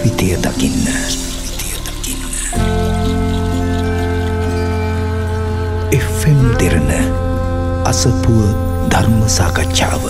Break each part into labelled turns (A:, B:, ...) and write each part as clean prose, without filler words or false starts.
A: ජීවිතය දකින්න. FM දෙරණ අසපුව ධර්ම සාකච්ඡාව.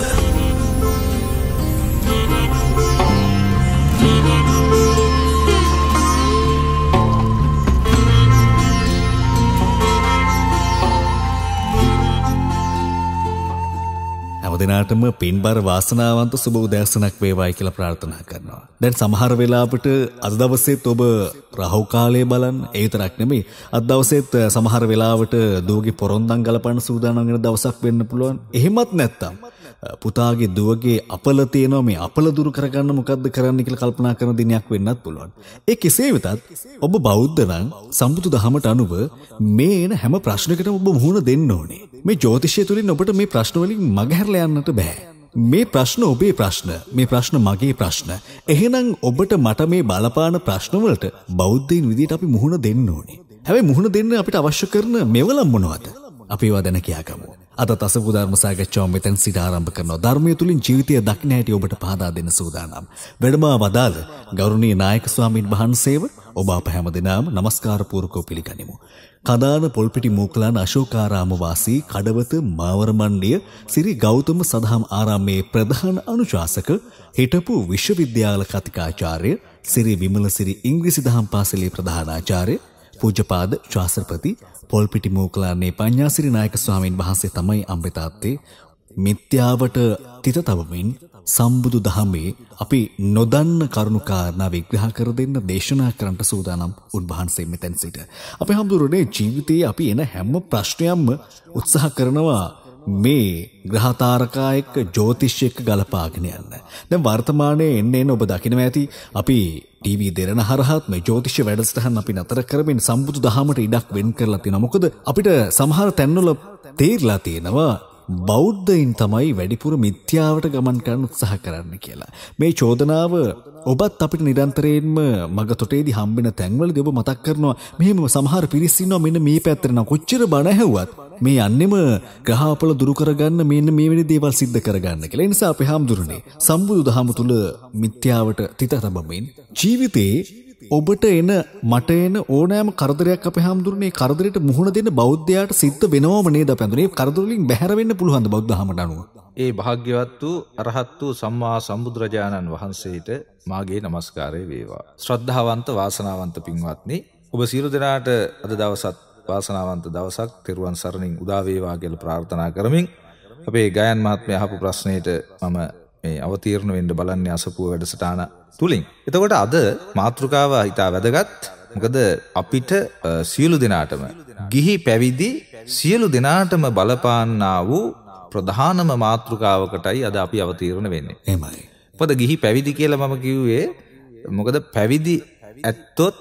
B: හැමදිනාටම පින්බර වාසනාවන්ත සුබ උදෑසනක් වේවායි කියලා ප්‍රාර්ථනා කරනවා. දැන් සමහර වෙලාවට අද දවසේත් ඔබ රාහු කාලය බලන්න. ඒ විතරක් නෙමෙයි අද දවසේත් සමහර වෙලාවට දුවගේ පොරොන්දම් ගලපන්න සූදානම් වෙන දවසක් වෙන්න පුළුවන්. එහෙමත් නැත්තම් පුතාගේ දුවගේ අපල තියෙනවා, මේ අපල දුරු කරගන්න මොකද්ද කරන්න කියලා කල්පනා කරන දිනයක් වෙන්නත් පුළුවන්. ඒ කෙසේ වෙතත් ඔබ බෞද්ධ නම් සම්බුදු දහමට අනුව මේ එන හැම ප්‍රශ්නයකටම ඔබ මුහුණ දෙන්න ඕනේ. මේ ජ්‍යොතිෂය තුලින් ඔබට මේ ප්‍රශ්න වලින් මගහැරලා යන්නට බෑ. මේ ප්‍රශ්න ඔබේ ප්‍රශ්න, මේ ප්‍රශ්න මගේ ප්‍රශ්න. එහෙනම් ඔබට මට මේ බලපාන ප්‍රශ්න වලට බෞද්ධයින් විදිහට අපි මුහුණ දෙන්න ඕනේ. හැබැයි මුහුණ දෙන්න අපිට අවශ්‍ය කරන මෙවලම් මොනවද? අපි ඒවා දැන කියාගමු. අද අසපු ධර්ම සාකච්ඡාව මෙතෙන් සිට ආරම්භ කරනවා. ධර්මයේ තුලින් ජීවිතය දකින්න හැටි ඔබට පහදා දෙන්න සූදානම්. වැඩම වදාළ ගෞරවනීය නායක ස්වාමීන් වහන්සේව ඔබ අප හැමදෙනාම নমස්කාර පූර්වකව පිළිගනිමු. කදාන පොල්පිටි මූකලාන අශෝකාරාම වාසී කඩවත මාවරමණ්ඩිය සිරි ගෞතම සදහම් ආරාමයේ ප්‍රධාන අනුශාසක හිටපු විශ්වවිද්‍යාල කතිකාචාර්ය සිරි විමලසිරි ඉංග්‍රීසි දහම් පාසලේ ප්‍රධානාචාර්ය පූජ්‍යපාද ශාස්ත්‍රපති පොල්පිටි මූකලානේ පඤ්ඤාසිරි නායක ස්වාමීන් වහන්සේ තමයි අම්බෙතාත්තේ. මිත්‍යාවට තිත තබමින් සම්බුදු දහමේ අපි නොදන්න කරුණු කාරණා විග්‍රහ කර දෙන්න දේශනා කරන්නට සූදානම් උන්වහන්සේ මෙතෙන් සිට. අපේ හැමදෙරේ ජීවිතයේ අපි එන හැම ප්‍රශ්නයක්ම උත්සාහ කරනවා මේ ග්‍රහතාරකා එක්ක ජ්‍යොතිෂ එක්ක ගලපාගෙන යන්න. දැන් වර්තමානයේ එන්න ඔබ දකිනවා ඇති අපි ටීවී දෙරණ හරහාත් මේ ජ්‍යොතිෂ වැඩසටහන් අපි නතර කරමින් සම්බුදු දහමට ඉඩක් වෙන් කරලා තියෙනවා. මොකද අපිට සමහර තැන්වල තේරලා තියෙනවා බෞද්ධයින් තමයි වැඩිපුර මිත්‍යාවට ගමන් කරන්න උත්සාහ කරන්න කියලා. මේ චෝදනාව ඔබත් අපිට නිරන්තරයෙන්ම මගතොටේදී හම්බෙන තැන්වලදී ඔබ මතක් කරනවා මෙහෙම සමහර පිරිස් ඉන්නවා මෙන්න මේ පැත්තට නම් කොච්චර බණ ඇහුවත් මේ යන්නෙම ග්‍රහපල දුරු කරගන්න මෙන්න මේ වෙලේ දේවල් සිද්ධ කරගන්න කියලා. ඒ නිසා අපේ හැමදුරනේ සම්බුදු දහම තුල මිත්‍යාවට තිත තබමින් ජීවිතේ ඔබට එන මට එන ඕනෑම කරදරයක් අපේ හැමදුරනේ කරදරයට මුහුණ දෙන්න බෞද්ධයාට සිද්ධ වෙනවම නේද අපේ හැමදුරනේ. මේ කරදර වලින් බැහැර වෙන්න පුළුවන් ද බෞද්ධ දහමට අනුව?
C: ඒ භාග්‍යවත් වූ අරහත් වූ සම්මා සම්බුදුරජාණන් වහන්සේට මාගේ নমස්කාරය වේවා. ශ්‍රද්ධාවන්ත වාසනාවන්ත පින්වත්නි, ඔබ සියලු දෙනාට අද දවසත් වාසනාවන්ත දවසක් තෙරුවන් සරණින් උදා වේවා කියලා ප්‍රාර්ථනා කරමින් අපේ ගයන් මහත්මයා අහපු ප්‍රශ්නෙට මම මේ අවතීර්ණ වෙන්න බලන්නේ අසපුව වැඩසටහන තුලින්. එතකොට අද මාතෘකාව හිතා වැදගත්. මොකද අපිට සියලු දෙනාටම ගිහි පැවිදි සියලු දෙනාටම බලපාන්නා වූ ප්‍රධානම මාතෘකාවකටයි අද අපි අවතීර්ණ වෙන්නේ.
B: එහෙමයි.
C: මොකද ගිහි පැවිදි කියලා මම කිව්වේ මොකද පැවිදි ඇත්තොත්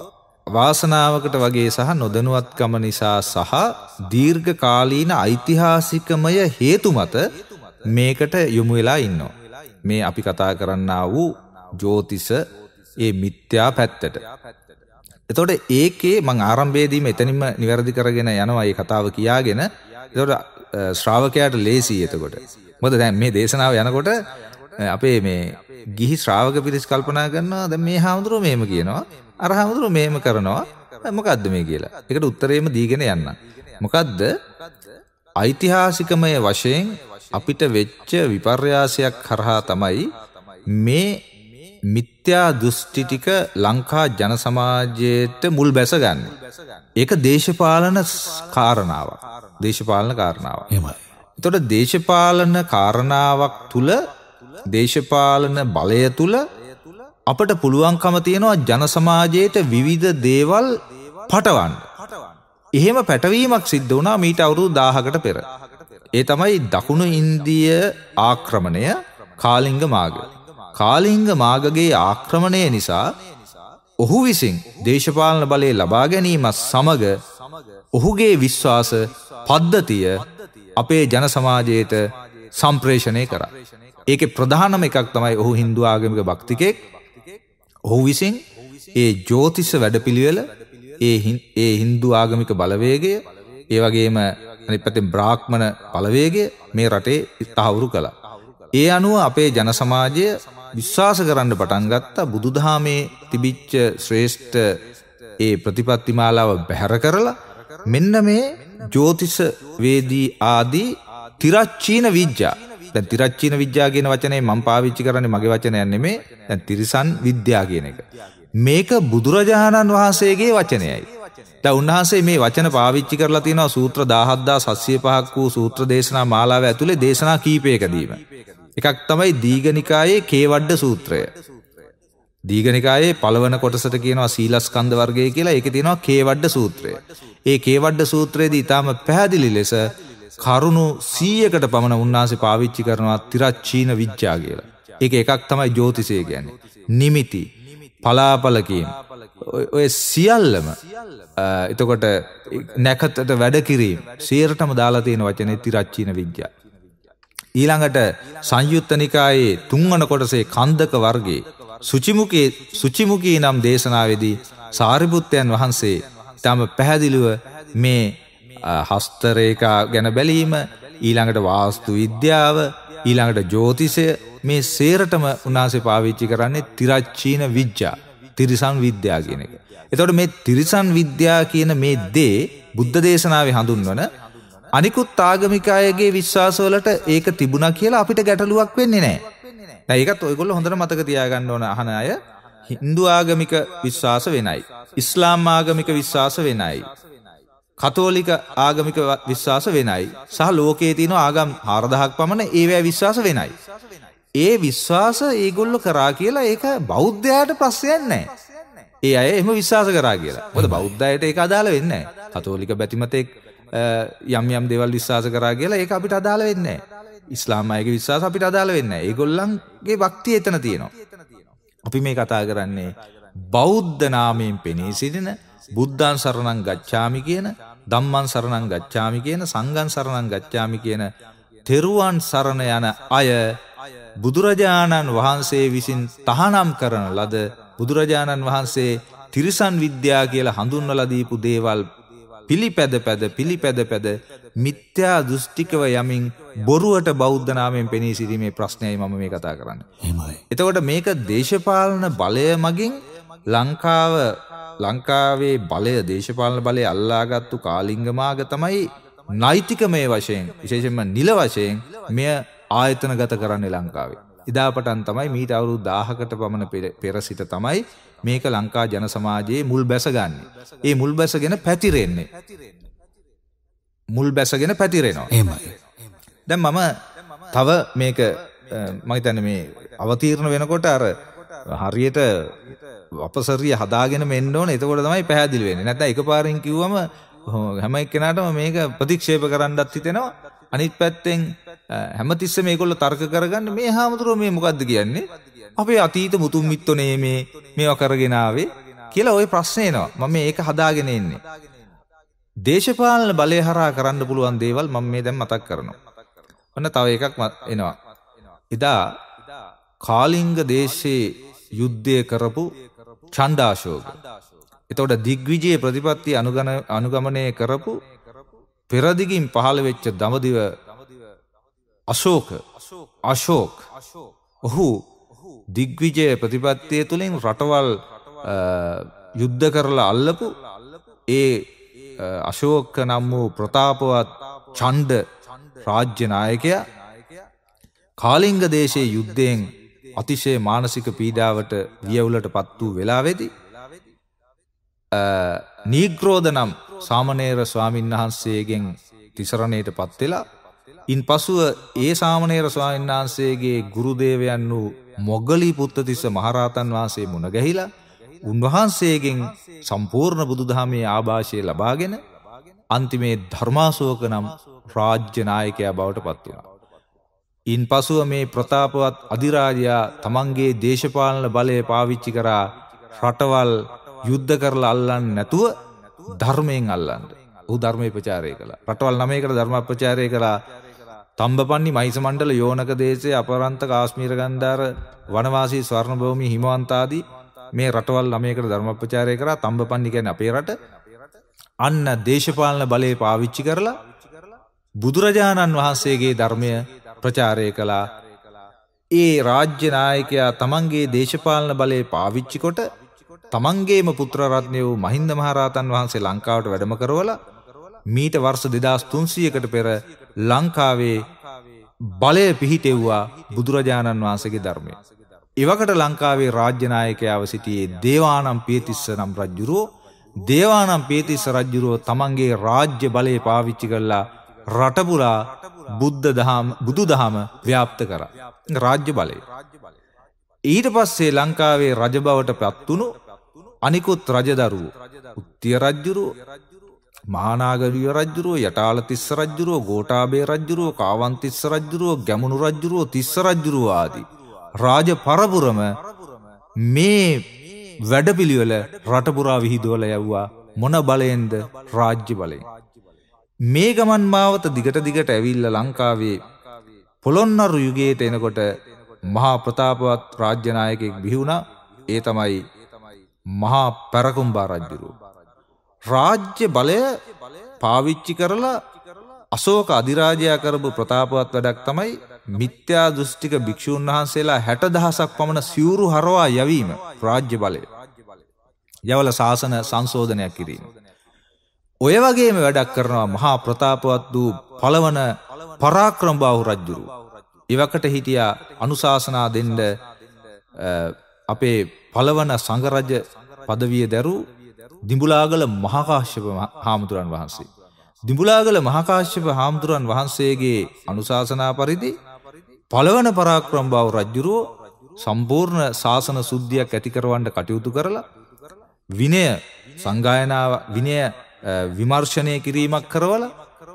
C: වාසනාවකට වගේ සහ නොදැනුවත්කම නිසා සහ දීර්ඝ කාලීන ඓතිහාසිකමය හේතු මත මේකට යොමු වෙලා ඉන්නවා. මේ අපි කතා කරන්නා වූ ජ්‍යොතිෂ ඒ මිත්‍යා පැත්තට. එතකොට ඒකේ මම ආරම්භයේදීම එතනින්ම නිවැරදි කරගෙන යනවා මේ කතාව කියාගෙන. එතකොට ශ්‍රාවකයාට ලේසි එතකොට. මොකද දැන් මේ දේශනාව යනකොට අපේ මේ ගිහි ශ්‍රාවක පිරිස් කල්පනා කරනවා දැන් මේ හාමුදුරුවෝ මෙහෙම කියනවා අර හාමුදුරුවෝ මෙහෙම කරනවා මොකද්ද මේ කියලා. ඒකට උත්තරේම දීගෙන යන්න. මොකද්ද? ඓතිහාසිකමය වශයෙන් අපිට වෙච්ච විපර්යාසයක් කරහා තමයි මේ මිත්‍යා දෘෂ්ටි ටික ලංකා ජන සමාජයට මුල් බැසගන්නේ. ඒක දේශපාලන කාරණාවක්. දේශපාලන කාරණාවක්.
B: එහෙමයි.
C: එතකොට දේශපාලන කාරණාවක් තුල දේශපාලන බලය තුල අපට පුළුවන්කම තියෙනවා ජන සමාජයට විවිධ දේවල් පටවන්න. එහෙම පැටවීමක් සිද්ධ වුණා මීට අවුරුදු 1000කට පෙර. ඒ තමයි දකුණු ඉන්දිය ආක්‍රමණය කාලිංග මාග. කාලිංග මාගගේ ආක්‍රමණය නිසා ඔහු විසින් දේශපාලන බලය ලබා ගැනීමත් සමග ඔහුගේ විශ්වාස පද්ධතිය අපේ ජන සමාජයට සම්ප්‍රේෂණය කරා. ඒකේ ප්‍රධානම එකක් තමයි ඔහු හින්දු ආගමික භක්තිකෙක්. ඔහු විසින් ඒ ජ්‍යොතිෂ වැඩපිළිවෙල ඒ හින්දු ආගමික බලවේගය ඒ වගේම අනිත් පැත්තෙන් බ්‍රාහ්මණ බලවේගය මේ රටේ තහවුරු කළා. ඒ අනුව අපේ ජන සමාජය විශ්වාස කරන්න පටන් ගත්තා බුදුදහමේ තිබිච්ච ශ්‍රේෂ්ඨ ඒ ප්‍රතිපත්ති මාලාව බැහැර කරලා මෙන්න මේ ජ්‍යොතිෂ වේදී ආදී තිරච්චීන විද්‍යා. දැන් තිරච්චීන විද්‍යා කියන වචනේ මම පාවිච්චි කරන්නේ මගේ වචනයක් නෙමෙයි. දැන් තිරිසන් විද්‍යා කියන එක. මේක බුදුරජාණන් වහන්සේගේ වචනයයි. දැන් උන්වහන්සේ මේ වචන පාවිච්චි කරලා තියෙනවා සූත්‍ර 17705ක් වූ සූත්‍ර දේශනා මාලාව ඇතුලේ දේශනා කීපයකදීම. එකක් තමයි දීඝනිකායේ කේවඩ සූත්‍රය. දීඝනිකායේ පළවන කොටසට කියනවා සීලස්කන්ධ වර්ගය කියලා. ඒකේ තියෙනවා කේවඩ සූත්‍රය. ඒ කේවඩ සූත්‍රයේදී ඊටාම පැහැදිලි ලෙස කරුණු 100කට පමණ උන්වහන්සේ පාවිච්චි කරනවා තිරච්චීන විද්‍යා කියලා. ඒක එකක් තමයි ජ්‍යොතිෂය කියන්නේ. නිමිති, පලාපල කියන ඔය සියල්ලම එතකොට නැකතට වැඩ කිරීම සියරටම දාලා තියෙන වචනේ තිරච්චීන විද්‍යා. ඊළඟට සංයුත්ත නිකායේ 3 වන කොටසේ කන්දක වර්ගයේ සුචිමුකී නම් දේශනාවේදී සාරිපුත්තයන් වහන්සේ තම පැහැදිලිව මේ හස්තරේඛා ගැන බැලීම, ඊළඟට වාස්තු විද්‍යාව, ඊළඟට ජ්‍යොතිෂය මේ සේරටම උන්වහන්සේ පාවිච්චි කරන්නේ තිරච්චීන විද්‍යා, තිරිසන් විද්‍යා කියන එක. එතකොට මේ තිරිසන් විද්‍යා කියන මේ දේ බුද්ධ දේශනාවේ හඳුන්වන අනිකුත් ආගමික අයගේ විශ්වාසවලට ඒක තිබුණා කියලා අපිට ගැටලුවක් වෙන්නේ නැහැ. දැන් ඒකත් ඔයගොල්ලෝ හොඳට මතක තියාගන්න ඕන. අහන අය හින්දු ආගමික විශ්වාස වෙනයි, ඉස්ලාම් ආගමික විශ්වාස වෙනයි, කතෝලික ආගමික විශ්වාස වෙනයි, සහ ලෝකයේ තියෙන ආගම් 4000ක් පමණ ඒවැ විශ්වාස වෙනයි. ඒ විශ්වාස ඒගොල්ලෝ කරා කියලා ඒක බෞද්ධයාට ප්‍රශ්නයක් නැහැ. ඒ අය එහෙම විශ්වාස කරා කියලා. මොකද බෞද්ධයට ඒක අදාළ වෙන්නේ නැහැ. කතෝලික බැතිමතෙක් යම් දේවල් විශ්වාස කරා කියලා ඒක අපිට අදාළ වෙන්නේ නැහැ. ඉස්ලාම් අයගේ විශ්වාස අපිට අදාළ වෙන්නේ නැහැ. ඒගොල්ලන්ගේ භක්තිය එතන තියෙනවා. අපි මේ කතා කරන්නේ බෞද්ධ නාමයෙන් පෙනී සිටින බුද්ධං සරණං ගච්ඡාමි කියන, ධම්මං සරණං ගච්ඡාමි කියන, සංඝං සරණං ගච්ඡාමි කියන තෙරුවන් සරණ යන අය බුදුරජාණන් වහන්සේ විසින් තහනම් කරන ලද බුදුරජාණන් වහන්සේ තිරිසන් විද්‍යා කියලා හඳුන්වලා දීපු දේවල් පිළිපැද මිත්‍යා දෘෂ්ටිකව යමින් බොරුවට බෞද්ධ නාමයෙන් පෙනී සිටීමේ ප්‍රශ්නයයි මම මේ කතා කරන්නේ.
B: එහෙමයි.
C: එතකොට මේක දේශපාලන බලය මගින් ලංකාවේ බලය, දේශපාලන බලය අල්ලාගත්තු කාලිංගමාග තමයි නෛතිකමය වශයෙන්, විශේෂයෙන්ම නිල වශයෙන් මෙය ආයතනගත කරන්නේ ලංකාවේ. ඉදා පටන් තමයි මීට අවුරුදු 1000කට පමණ පෙර සිට තමයි මේක ලංකා ජන සමාජයේ මුල් බැසගන්නේ. ඒ මුල් බැසගෙන පැතිරෙන්නේ. මුල් බැසගෙන පැතිරෙනවා.
B: එහෙමයි.
C: දැන් මම තව මේක මම හිතන්නේ මේ අවතීර්ණ වෙනකොට අර හරියට අපසරිය හදාගෙන මෙන්න ඕනේ. එතකොට තමයි පැහැදිලි වෙන්නේ. නැත්නම් එකපාරින් කිව්වම හැම එක්කෙනාටම මේක ප්‍රතික්ෂේප කරන්නත් හිතෙනවා. අනිත් පැත්තෙන් හැමතිස්සෙම මේගොල්ලෝ තර්ක කරගන්න මේ හාමුදුරුවෝ මේ මොකද්ද කියන්නේ? අපේ අතීත මුතුන් මිත්තෝනේ මේවා කරගෙන ආවේ කියලා ওই ප්‍රශ්නේ එනවා. මම මේක හදාගෙන ඉන්නේ. දේශපාලන බලය හරහා කරන්න පුළුවන් දේවල් මම මේ දැන් මතක් කරනවා. ඔන්න තව එකක් එනවා. එදා කාලිංග දේශයේ යුද්ධය කරපු චණ්ඩාශෝක. එතකොට දිග්විජය ප්‍රතිපත්ති අනුගමනය කරපු පෙරදිගින් පහළ වෙච්ච දඹදිව අශෝක ඔහු දිග්විජය ප්‍රතිපත්තිය තුළින් රටවල් යුද්ධ කරලා අල්ලපු ඒ අශෝක නම් වූ ප්‍රතාපවත් ඡණ්ඩ රාජ්‍ය නායකයා කාලිංග දේශයේ යුද්ධයෙන් අතිශය මානසික පීඩාවට වියවුලට පත් වූ වෙලාවේදී නීග්‍රෝධ නම් සාමණේර ස්වාමීන් වහන්සේගෙන් තිසරණයට පත් වෙලා ඉන්පසුව ඒ සාමණේර ස්වාමීන් වහන්සේගේ ගුරු දේවයන් වූ මොග්ගලී පුත්තතිස්ස මහරහතන් වහන්සේ මුණ ගැහිලා උන්වහන්සේගෙන් සම්පූර්ණ බුදුදහමේ ආభాෂය ලබාගෙන අන්තිමේ ධර්මාශෝක නම් රාජ්‍ය නායකයා බවට පත් වුණා. ඉන්පසුව මේ ප්‍රතාපවත් අධිරාජයා තමන්ගේ දේශපාලන බලය පාවිච්චි කරා රටවල් යුද්ධ කරලා අල්ලන්නේ නැතුව ධර්මයෙන් අල්ලන්න. ඔහු ධර්මයේ ප්‍රචාරය කළා. රටවල් 9කට ධර්ම ප්‍රචාරය කළා. තම්බපන්නි, මහිස මණ්ඩල, යෝනක දේශයේ, අපරන්ත, කාශ්මීර ගන්ධාර, වනවාසී, ස්වර්ණ භූමි, හිමවන්ත ආදී මේ රටවල් 9කට ධර්ම ප්‍රචාරය කරා. තම්බපන්නි කියන්නේ අපේ රට. අන්න දේශපාලන බලය පාවිච්චි කරලා බුදුරජාණන් වහන්සේගේ ධර්මය ප්‍රචාරය කළා. ඒ රාජ්‍ය නායකයා තමන්ගේ දේශපාලන බලය පාවිච්චි කොට තමන්ගේම පුත්‍ර රත්නය වූ මහින්ද මහරහතන් වහන්සේ ලංකාවට වැඩම කරවලා මීට වර්ෂ 2300කට පෙර ලංකාවේ බලය පිහිටෙව්වා බුදුරජාණන් වහන්සේගේ ධර්මය. එවකට ලංකාවේ රාජ්‍ය නායකයාව සිටියේ දේවානම් පියතිස්ස නම් රජුරෝ. දේවානම් පියතිස්ස රජුරෝ තමන්ගේ රාජ්‍ය බලය පාවිච්චි කරලා රට පුරා බුදුදහම ව්‍යාප්ත කරා. රාජ්‍ය බලය. ඊට පස්සේ ලංකාවේ රජ බවට පත්වුණු අනිකුත් රජදරුවෝ උත්තිය රජුරෝ, මහානාගරිය රජුරෝ, යටාලතිස්ස රජුරෝ, ගෝඨාභය රජුරෝ, කාවන්තිස්ස රජුරෝ, ගැමුණු රජුරෝ, තිස්ස රජුරෝ ආදී රාජ පරපුරම මේ වැඩපිළිවෙල රට පුරා විහිදුවල යවුවා. මොන බලයෙන්ද? රාජ්‍ය බලයෙන්. මේ ගමන් මාවත දිගට දිගට ඇවිල්ලා ලංකාවේ පොළොන්නරු යුගයට එනකොට මහා ප්‍රතාපවත් රාජ්‍ය නායකයෙක් බිහි වුණා. ඒ තමයි මහා පැරකුම්බා රජුරෝ. රාජ්‍ය බලය පාවිච්චි කරලා අශෝක අධිරාජයා කරපු ප්‍රතාපවත් වැඩක් තමයි මිත්‍යා දෘෂ්ටික භික්ෂූන් වහන්සේලා 60000ක් පමණ සිවුරු හරවා යැවීම. රාජ්‍ය බලය යවල ශාසන සංශෝධනයක් කිරීම. ඔය වගේම වැඩක් කරනවා මහා ප්‍රතාපවත් වූ පළවන පරාක්‍රමබාහු රජුරෝ. ඉවකට හිටියා අනුශාසනා දෙන්න අපේ පළවන සංඝරජ පදවිය දැරූ දිඹුලාගල මහාකාශ්‍යප හාමුදුරන් වහන්සේ. දිඹුලාගල මහාකාශ්‍යප හාමුදුරන් වහන්සේගේ අනුශාසනා පරිදි පළවන පරාක්‍රමබාහු රජුරෝ සම්පූර්ණ ශාසන සුද්ධියක් ඇති කරවන්න කටයුතු කරලා විනය සංගායනාව විනය විමර්ශනය කිරීමක් කරවලා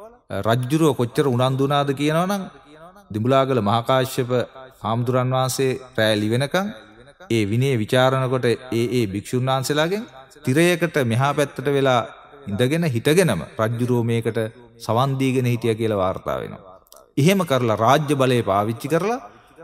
C: රජුරෝ කොච්චර උනන්දු වුණාද කියනවනම් දිඹුලාගල මහාකාශ්‍යප හාමුදුරන් වහන්සේ රැලි වෙනකන් ඒ විනය විචාරණ කොට ඒ භික්ෂුන් වහන්සේලාගෙන් තිරයකට මෙහා පැත්තට වෙලා ඉඳගෙන හිටගෙනම රජුරෝ මේකට සවන් දීගෙන හිටියා කියලා වාර්තා වෙනවා. එහෙම කරලා රාජ්‍ය බලය පාවිච්චි කරලා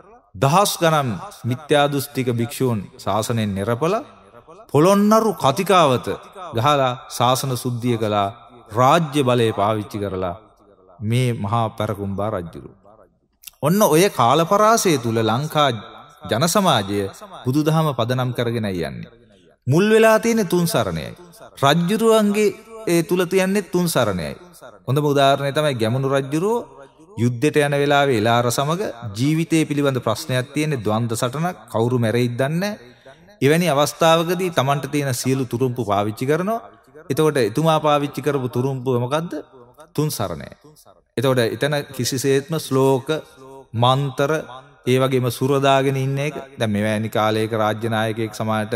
C: දහස් ගණන් මිත්‍යා දෘෂ්ටික භික්ෂූන් ශාසනයෙන් නිරපලා පොළොන්නරු කතිකාවත ගහලා ශාසන සුද්ධිය කළා. රාජ්‍ය බලය පාවිච්චි කරලා මේ මහා පැරකුම්බා රජුරෝ. ඔන්න ඔය කාලපරාසය තුල ලංකා ජන සමාජය බුදුදහම පදනම් කරගෙන යන්නේ. මුල් වෙලා තියෙන තුන් සරණයයි. රජුරුවන්ගේ ඒ තුල තියන්නේ තුන් සරණයයි. හොඳම උදාහරණය තමයි ගැමුණු රජුරෝ යුද්ධයට යන වෙලාවේ එලාර සමග ජීවිතය පිළිබඳ ප්‍රශ්නයක් තියෙන්නේ. ද්වන්ද සටනක්, කවුරු මැරෙයිද දන්නේ. එවැනි අවස්ථාවකදී Tamanට තියෙන සියලු තුරුම්පු පාවිච්චි කරනවා. එතකොට එතුමා පාවිච්චි කරපු තුරුම්පුව මොකද්ද? තුන් සරණය. එතකොට එතන කිසිසේත්ම ශ්ලෝක, මන්තර, ඒ වගේම සුර දාගෙන ඉන්න එක. දැන් මෙවැනි කාලයක රාජ්‍ය නායකයෙක් සමාජයට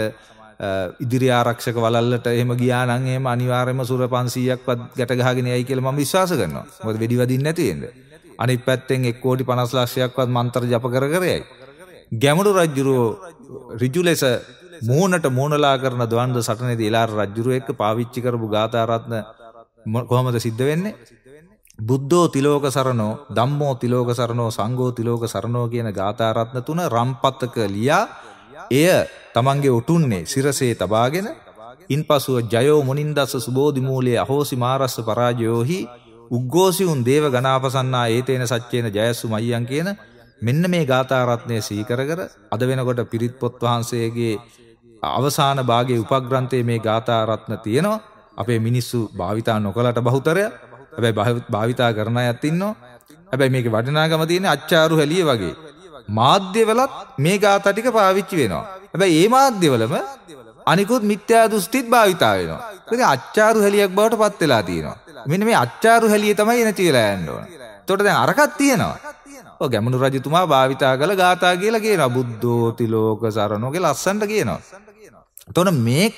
C: ඉදිරි ආරක්ෂක වලල්ලට එහෙම ගියා නම් එහෙම අනිවාර්යයෙන්ම සුර 500ක්වත් ගැට ගහගෙන යයි කියලා මම විශ්වාස කරනවා. මොකද වෙඩි වදින්න නැති වෙන්නේ. අනිත් පැත්තෙන් 1,50,00,000ක්වත් මන්තර ජප කර යයි. ගැමුණු රජුරෝ ඍජු ලෙස මූණට මූණලා කරන ද්වන්ද සටනේදී එලාර රජුරෝ එක්ක පාවිච්චි කරපු ගාථා රත්න කොහොමද සිද්ධ වෙන්නේ? බුද්ධෝ තිලෝක සරණෝ, ධම්මෝ තිලෝක සරණෝ, සංඝෝ තිලෝක සරණෝ කියන ගාථා රත්න තුන රම්පතක ලියා එය තමන්ගේ උටුන්නේ සිරසේ තබාගෙන ඉන්පසුව ජයෝ මුනින්දස්ස සුබෝධි මූලයේ අහෝසි මාරස්ස පරාජයෝහි උග්ගෝසියුන් දේව ගණාපසන්නා ඒතේන සච්චේන ජයස්සු මයියන් කියන මෙන්න මේ ගාථා රත්නය සීකර කර අද වෙනකොට පිරිත් පොත් වහන්සේගේ අවසාන භාගයේ උපග්‍රන්ථයේ මේ ගාථා රත්න තියෙනවා. අපේ මිනිස්සු භාවිතා නොකලට බහුතරය. හැබැයි භාවිතා කරන අයත් ඉන්නවා. හැබැයි මේකේ වටිනාකම තියෙන්නේ අච්චාරු හැලිය වගේ. මාධ්‍යවලත් මේ ගාථා ටික පාවිච්චි වෙනවා. හැබැයි මේ මාධ්‍යවලම අනිකුත් මිත්‍යා දෘෂ්ටිත් භාවිතා වෙනවා. ඒක අච්චාරු හැලියක් බවට පත් වෙලා තියෙනවා. මෙන්න මේ අච්චාරු හැලිය තමයි නැති වෙලා යන්න ඕන. එතකොට දැන් අරකක් තියෙනවා. ඔය ගැමුණු රජතුමා භාවිතා කළ ගාථා කියලා කියනවා. බුද්ධෝ තිලෝක සරණෝ කියලා ලස්සනට කියනවා. එතකොට මේක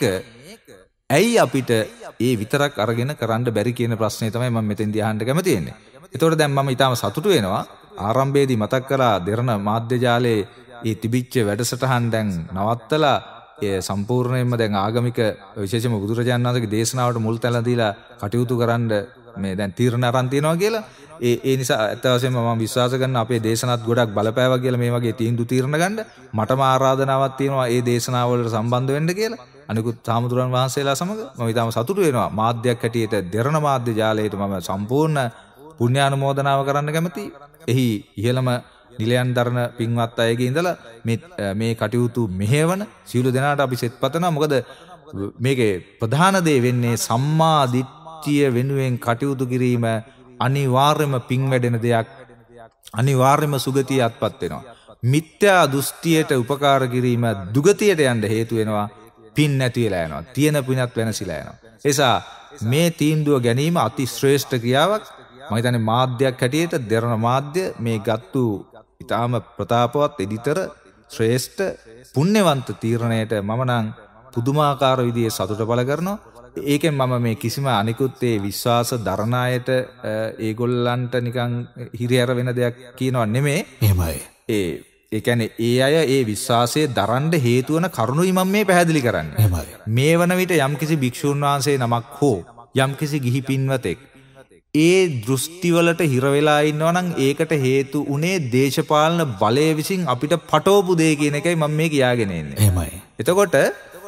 C: ඇයි අපිට ඒ විතරක් අරගෙන කරන්න බැරි කියන ප්‍රශ්නේ තමයි මම මෙතෙන්දී අහන්න කැමති වෙන්නේ. එතකොට දැන් මම ඊටම සතුටු වෙනවා. ආරම්භයේදී මතක් කළා දෙරණ මාධ්‍ය ජාලයේ ඒ තිබිච්ච වැඩසටහන් දැන් නවත්තලා ඒ සම්පූර්ණයෙන්ම දැන් ආගමික විශේෂම බුදුරජාණන් වහන්සේගේ දේශනාවට මුල් තැන දීලා කටයුතු කරන්න මේ දැන් තීරණ අරන් තියනවා කියලා. ඒ නිසා ඇත්ත වශයෙන්ම මම විශ්වාස කරනවා අපේ දේශනාත් ගොඩක් බලපෑවා කියලා මේ වගේ තීරණ ගන්න. මටම ආරාධනාවක් තියෙනවා ඒ දේශනාවලට සම්බන්ධ වෙන්න කියලා. අනිකුත් සාමුදුරන් වහන්සේලා සමග මම ඊටම සතුටු වෙනවා. මාධ්‍යයක් හැටියට දෙරණ මාධ්‍ය ජාලයට මම සම්පූර්ණ පුණ්‍යානුමෝදනාව කරන්න කැමතියි. එහි ඉහළම නිලයන් දරන පින්වත් අයගේ ඉඳලා මේ කටයුතු මෙහෙවන සියලු දෙනාට අපි සෙත් පතනවා. මොකද මේකේ ප්‍රධාන දේ වෙන්නේ සම්මා දිට්ඨිය වෙනුවෙන් කටයුතු කිරීම අනිවාර්යම පින් වැඩෙන දෙයක්. අනිවාර්යම සුගතිය අත්පත් වෙනවා. මිත්‍යා දෘෂ්ටියට උපකාර කිරීම දුගතියට යන්න හේතු වෙනවා. පින් නැති වෙලා යනවා. තියෙන පිනත් වෙනසිලා යනවා. එසා මේ තීන්දුව ගැනීම අති ශ්‍රේෂ්ඨ ක්‍රියාවක්. මම හිතන්නේ මාධ්‍යයක් හැටියට දරණ මාධ්‍ය මේ ගත්තු ඊටාම ප්‍රතාපවත් එඩිටර් ශ්‍රේෂ්ඨ පුණ්‍යවන්ත තීරණයට මම නම් පුදුමාකාර විදිහේ සතුට පළ කරනවා. ඒකෙන් මම මේ කිසිම අනිකුත් ඒ විශ්වාස දරණ අයට ඒගොල්ලන්ට නිකන් හිරිහැර වෙන දෙයක් කියනවා නෙමෙයි.
B: එහෙමයි.
C: ඒ කියන්නේ ඒ අය ඒ විශ්වාසයේ දරන්න හේතු වන කරුණුයි මම මේ පැහැදිලි කරන්නේ.
B: එහෙමයි.
C: මේ වන විට යම්කිසි භික්ෂුන් වහන්සේ නමක් හෝ යම්කිසි ගිහි පින්වතෙක් ඒ දෘෂ්ටිවලට හිර වෙලා ඉන්නවා නම් ඒකට හේතු උනේ දේශපාලන බලය විසින් අපිට පටවපු දේ කියන එකයි මම මේ කියාගෙන ඉන්නේ.
B: එහෙමයි.
C: එතකොට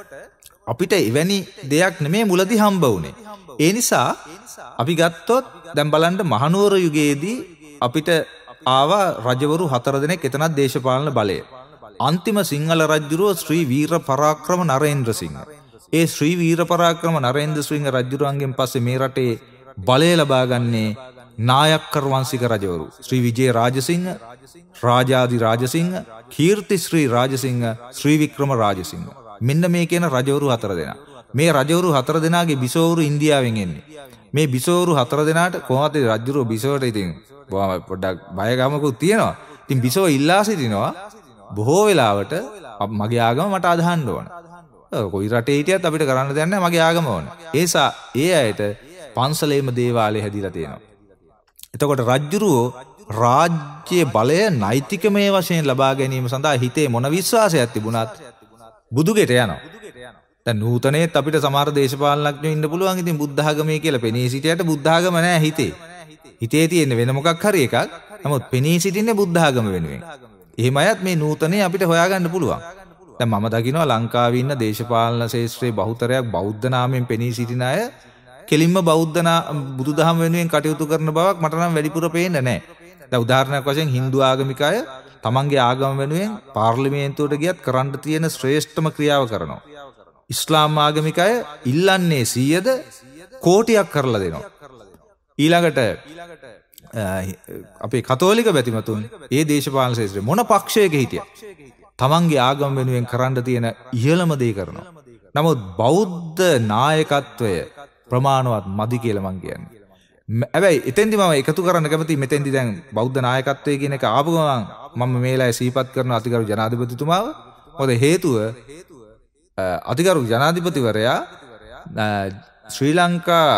C: අපිට එවැනි දෙයක් නෙමේ මුලදී හම්බ වුනේ. ඒ නිසා අපි ගත්තොත් දැන් බලන්න මහනුවර යුගයේදී අපිට ආවා රජවරු 4 දෙනෙක් එතනත් දේශපාලන බලය. අන්තිම සිංහල රජුරෝ ශ්‍රී වීර පරාක්‍රම නරේන්ද්‍ර සිංහ. ඒ ශ්‍රී වීර පරාක්‍රම නරේන්ද්‍ර සිංහ රජුරුවන්ගෙන් පස්සේ මේ රටේ බලය ලබා ගන්නේ නායක්කර වංශික රජවරු. ශ්‍රී විජේ රාජසිංහ, රාජාදි රාජසිංහ, කීර්ති ශ්‍රී රාජසිංහ, ශ්‍රී වික්‍රම රාජසිංහ. මෙන්න මේ කියන රජවරු 4 දෙනා. මේ රජවරු 4 දෙනාගේ බිසෝවරු ඉන්දියාවෙන් එන්නේ. මේ බිසෝවරු 4 දෙනාට කොහොමද රජුරෝ බිසෝවට ඉතින් පොඩ්ඩක් බයගමකුත් තියෙනවා. ඉතින් බිසෝ ඉල්ලා සිටිනවා බොහෝ වෙලාවට මගේ ආගම මට අදහන්න ඕන. කොයි රටේ හිටියත් අපිට කරන්න දෙයක් නැහැ මගේ ආගම ඕන. ඒසා ඒ අයට පන්සලේම දේවාලය හැදිලා තියෙනවා. එතකොට රජුරෝ රාජ්‍ය බලය නෛතිකමය වශයෙන් ලබා ගැනීම සඳහා හිතේ මොන විශ්වාසයක් තිබුණත් බුදුගෙට යනවා. දැන් නූතනයේත් අපිට සමහර දේශපාලනඥයෝ ඉන්න පුළුවන්. ඉතින් බුද්ධ ආගමේ කියලා පෙනී සිටියට බුද්ධ ආගම නැහැ හිතේ. හිතේ තියෙන වෙන මොකක් හරි එකක්. නමුත් පෙනී සිටින්නේ බුද්ධ ආගම වෙනුවෙන්. එහෙම අයත් මේ නූතනයේ අපිට හොයාගන්න පුළුවන්. දැන් මම දකිනවා ලංකාවේ ඉන්න දේශපාලන ශාස්ත්‍රයේ බහුතරයක් බෞද්ධ නාමයෙන් පෙනී සිටින අය කෙලින්ම බුදුදහම වෙනුවෙන් කටයුතු කරන බවක් මට නම් වැඩිපුර පේන්නේ නැහැ. දැන් උදාහරණයක් වශයෙන් Hindu ආගමික අය තමන්ගේ ආගම වෙනුවෙන් පාර්ලිමේන්තුවට ගියත් කරන්න තියෙන ශ්‍රේෂ්ඨම ක්‍රියාව කරනවා. ඉස්ලාම් ආගමික අය ඉල්ලන්නේ 100ද කෝටියක් කරලා දෙනවා. ඊළඟට අපේ කතෝලික බැතිමතුන් ඒ දේශපාලන ශාස්ත්‍රයේ මොන පක්ෂයක හිටියත් තමන්ගේ ආගම වෙනුවෙන් කරන්න තියෙන ඉහළම දේ කරනවා. නමුත් බෞද්ධ නායකත්වය ප්‍රමාණවත් මදි කියලා මං කියන්නේ. හැබැයි එතෙන්දි මම එකතු කරන්න කැමති මෙතෙන්දි දැන් බෞද්ධ නායකත්වය කියන එක ආපු ගමන් මම මේලාය සිහිපත් කරන අතිගරු ජනාධිපතිතුමාව. මොකද හේතුව අතිගරු ජනාධිපතිවරයා ශ්‍රී ලංකා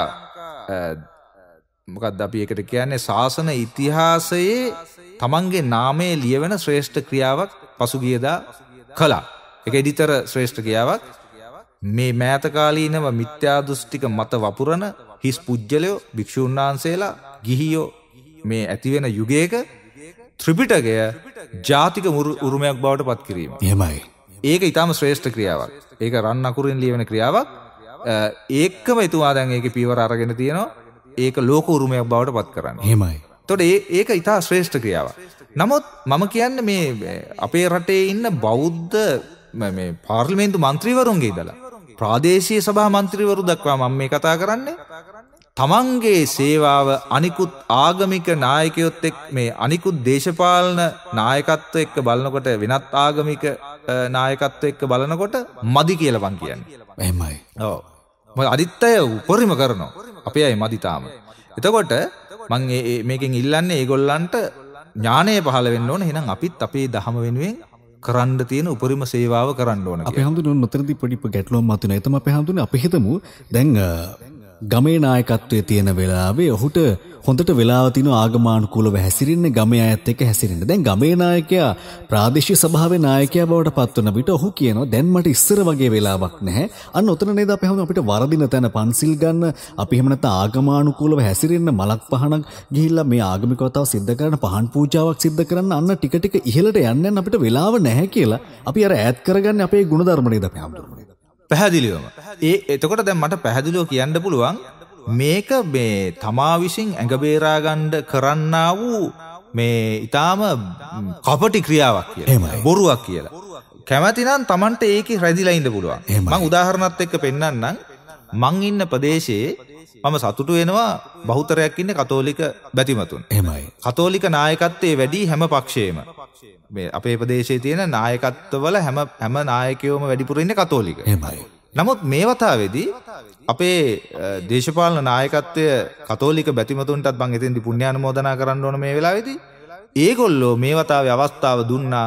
C: මොකක්ද අපි ඒකට කියන්නේ ශාසන ඉතිහාසයේ තමන්ගේ නාමයේ ලියවෙන ශ්‍රේෂ්ඨ ක්‍රියාවක් පසුගියදා කළා. ඒක එඩිටර් ශ්‍රේෂ්ඨ ක්‍රියාවක්. මේ මෑත කාලීනව මිත්‍යා දෘෂ්ටික මත වපුරන හිස් පුජ්‍යලයෝ භික්ෂුන් වහන්සේලා ගිහියෝ මේ ඇතිවෙන යුගයක ත්‍රිපිටකය ජාතික උරුමයක් බවට පත් කිරීම.
B: එහෙමයි.
C: ඒක ඊටාම ශ්‍රේෂ්ඨ ක්‍රියාවක්. ඒක රන් අකුරින් ලියවෙන ක්‍රියාවක්. ඒකම එතුමා දැන් ඒකේ පියවර අරගෙන තියෙනවා. ඒක ලෝක උරුමයක් බවට පත් කරන්න.
B: එහෙමයි.
C: එතකොට ඒක ඊටා ශ්‍රේෂ්ඨ ක්‍රියාවක්. නමුත් මම කියන්නේ මේ අපේ රටේ ඉන්න බෞද්ධ මේ පාර්ලිමේන්තු මන්ත්‍රීවරුන්ගේ ඉඳලා ප්‍රාදේශීය සභා මන්ත්‍රීවරු දක්වා මම මේ කතා කරන්නේ තමන්ගේ සේවාව අනිකුත් ආගමික නායකයොත් එක්ක මේ අනිකුත් දේශපාලන නායකත්ව එක්ක බලනකොට වෙනත් ආගමික නායකත්ව එක්ක බලනකොට මදි කියලා මං කියන්නේ.
B: එහෙමයි.
C: ඔව්. මොකද අදිත් අය උපරිම කරනවා. අපේ අය මදි තාම. එතකොට මං මේකෙන් ඉල්ලන්නේ ඒගොල්ලන්ට ඥානය පහළ වෙන්න ඕන. එහෙනම් අපිත් අපේ දහම වෙනුවෙන් කරන්න තියෙන උපරිම සේවාව කරන්න ඕන.
B: අපේ හැමෝටම නොතරදී පොඩි ගැටලුවක් මතුවෙනවා. ඒ තමයි අපේ හැමෝටම අපි හිතමු දැන් ගමේ නායකත්වයේ තියෙන වෙලාවේ ඔහුට හොඳට වෙලාව තියෙන ආගමානුකූලව හැසිරෙන්නේ ගමේ අයත් එක්ක හැසිරෙන්න. දැන් ගමේ නායකයා ප්‍රාදේශීය සභාවේ නායකයා බවට පත් වෙන විට ඔහු කියනවා දැන් මට ඉස්සර වගේ වෙලාවක් නැහැ. අන්න ඔතන නේද අපි හැමෝම අපිට වරදින තැන පන්සිල් ගන්න අපි එහෙම නැත්නම් ආගමානුකූලව හැසිරෙන්න මලක් පහනක් ගිහිල්ලා මේ ආගමික වතාව සිද්ධ කරන පහන් පූජාවක් සිද්ධ කරන්න අන්න ටික ටික ඉහළට යන්න අපිට වෙලාව නැහැ කියලා අපි අර ඈඩ් කරගන්නේ අපේ ගුණධර්ම නේද අපි හැමෝම.
C: පැහැදිලිවම. එතකොට දැන් මට පැහැදිලිව කියන්න පුළුවන් මේක මේ තමා විසින් ඇඟ බේරා ගන්න කරන්නා වූ මේ ඊටාම කපටි ක්‍රියාවක් කියලා. බොරුවක් කියලා. කැමති නම් Tamanට ඒකේ රැඳිලා ඉන්න පුළුවන්. මම උදාහරණත් එක්ක පෙන්නන්නම්. මං ඉන්න ප්‍රදේශයේ මම සතුටු වෙනවා බහුතරයක් ඉන්නේ කතෝලික බැතිමතුන්.
B: එහෙමයි.
C: කතෝලික නායකත්වයේ වැඩි හැම පක්ෂයේම. මේ අපේ ප්‍රදේශයේ තියෙන නායකත්වවල හැම නායකයෝම වැඩිපුර ඉන්නේ කතෝලික.
B: එහෙමයි.
C: නමුත් මේ වතාවේදී අපේ දේශපාලන නායකත්වය කතෝලික බැතිමතුන්ටත් මම එතෙන්දී පුණ්‍යානුමෝදනා කරන්න ඕන මේ වෙලාවේදී. ඒගොල්ලෝ මේ වතාවේ අවස්ථාව දුන්නා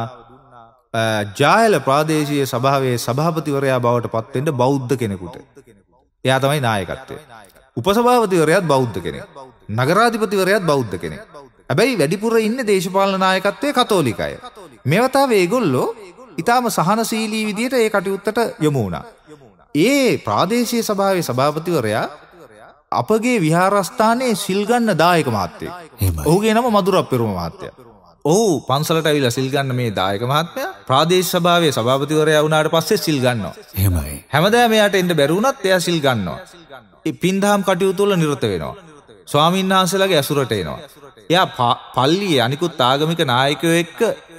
C: ජායල ප්‍රාදේශීය සභාවේ සභාපතිවරයා බවට පත් වෙන්න බෞද්ධ කෙනෙකුට. එයා තමයි නායකත්වය. උපසභාපතිවරයාත් බෞද්ධ කෙනෙක්. නගරාධිපතිවරයාත් බෞද්ධ කෙනෙක්. හැබැයි වැඩිපුර ඉන්නේ දේශපාලන නායකත්වයේ කතෝලික අය. මේ වතාවේ ඒගොල්ලෝ ඊටාම සහනශීලී විදියට ඒ කටයුත්තට යොමු වුණා. ඒ ප්‍රාදේශීය සභාවේ සභාපතිවරයා අපගේ විහාරස්ථානයේ සිල් ගන්න දායක මහත්තයෙක්. ඔහුගේ නම මధుරප්පෙරුම මහත්තයා. ඔහු පන්සලට ඇවිල්ලා සිල් ගන්න මේ දායක මහත්මයා ප්‍රාදේශීය සභාවේ සභාපතිවරයා වුණාට පස්සේ සිල් ගන්නවා.
B: එහෙමයි.
C: හැමදාම එයාට එන්න බැරි වුණත් එයා සිල් ගන්නවා. ඒ පින්දහම් කටයුතු වල නිරත වෙනවා. ස්වාමීන් වහන්සේලාගේ ඇසුරට එනවා. එයා පල්ලියේ අනිකුත් ආගමික නායකයෝ එක්ක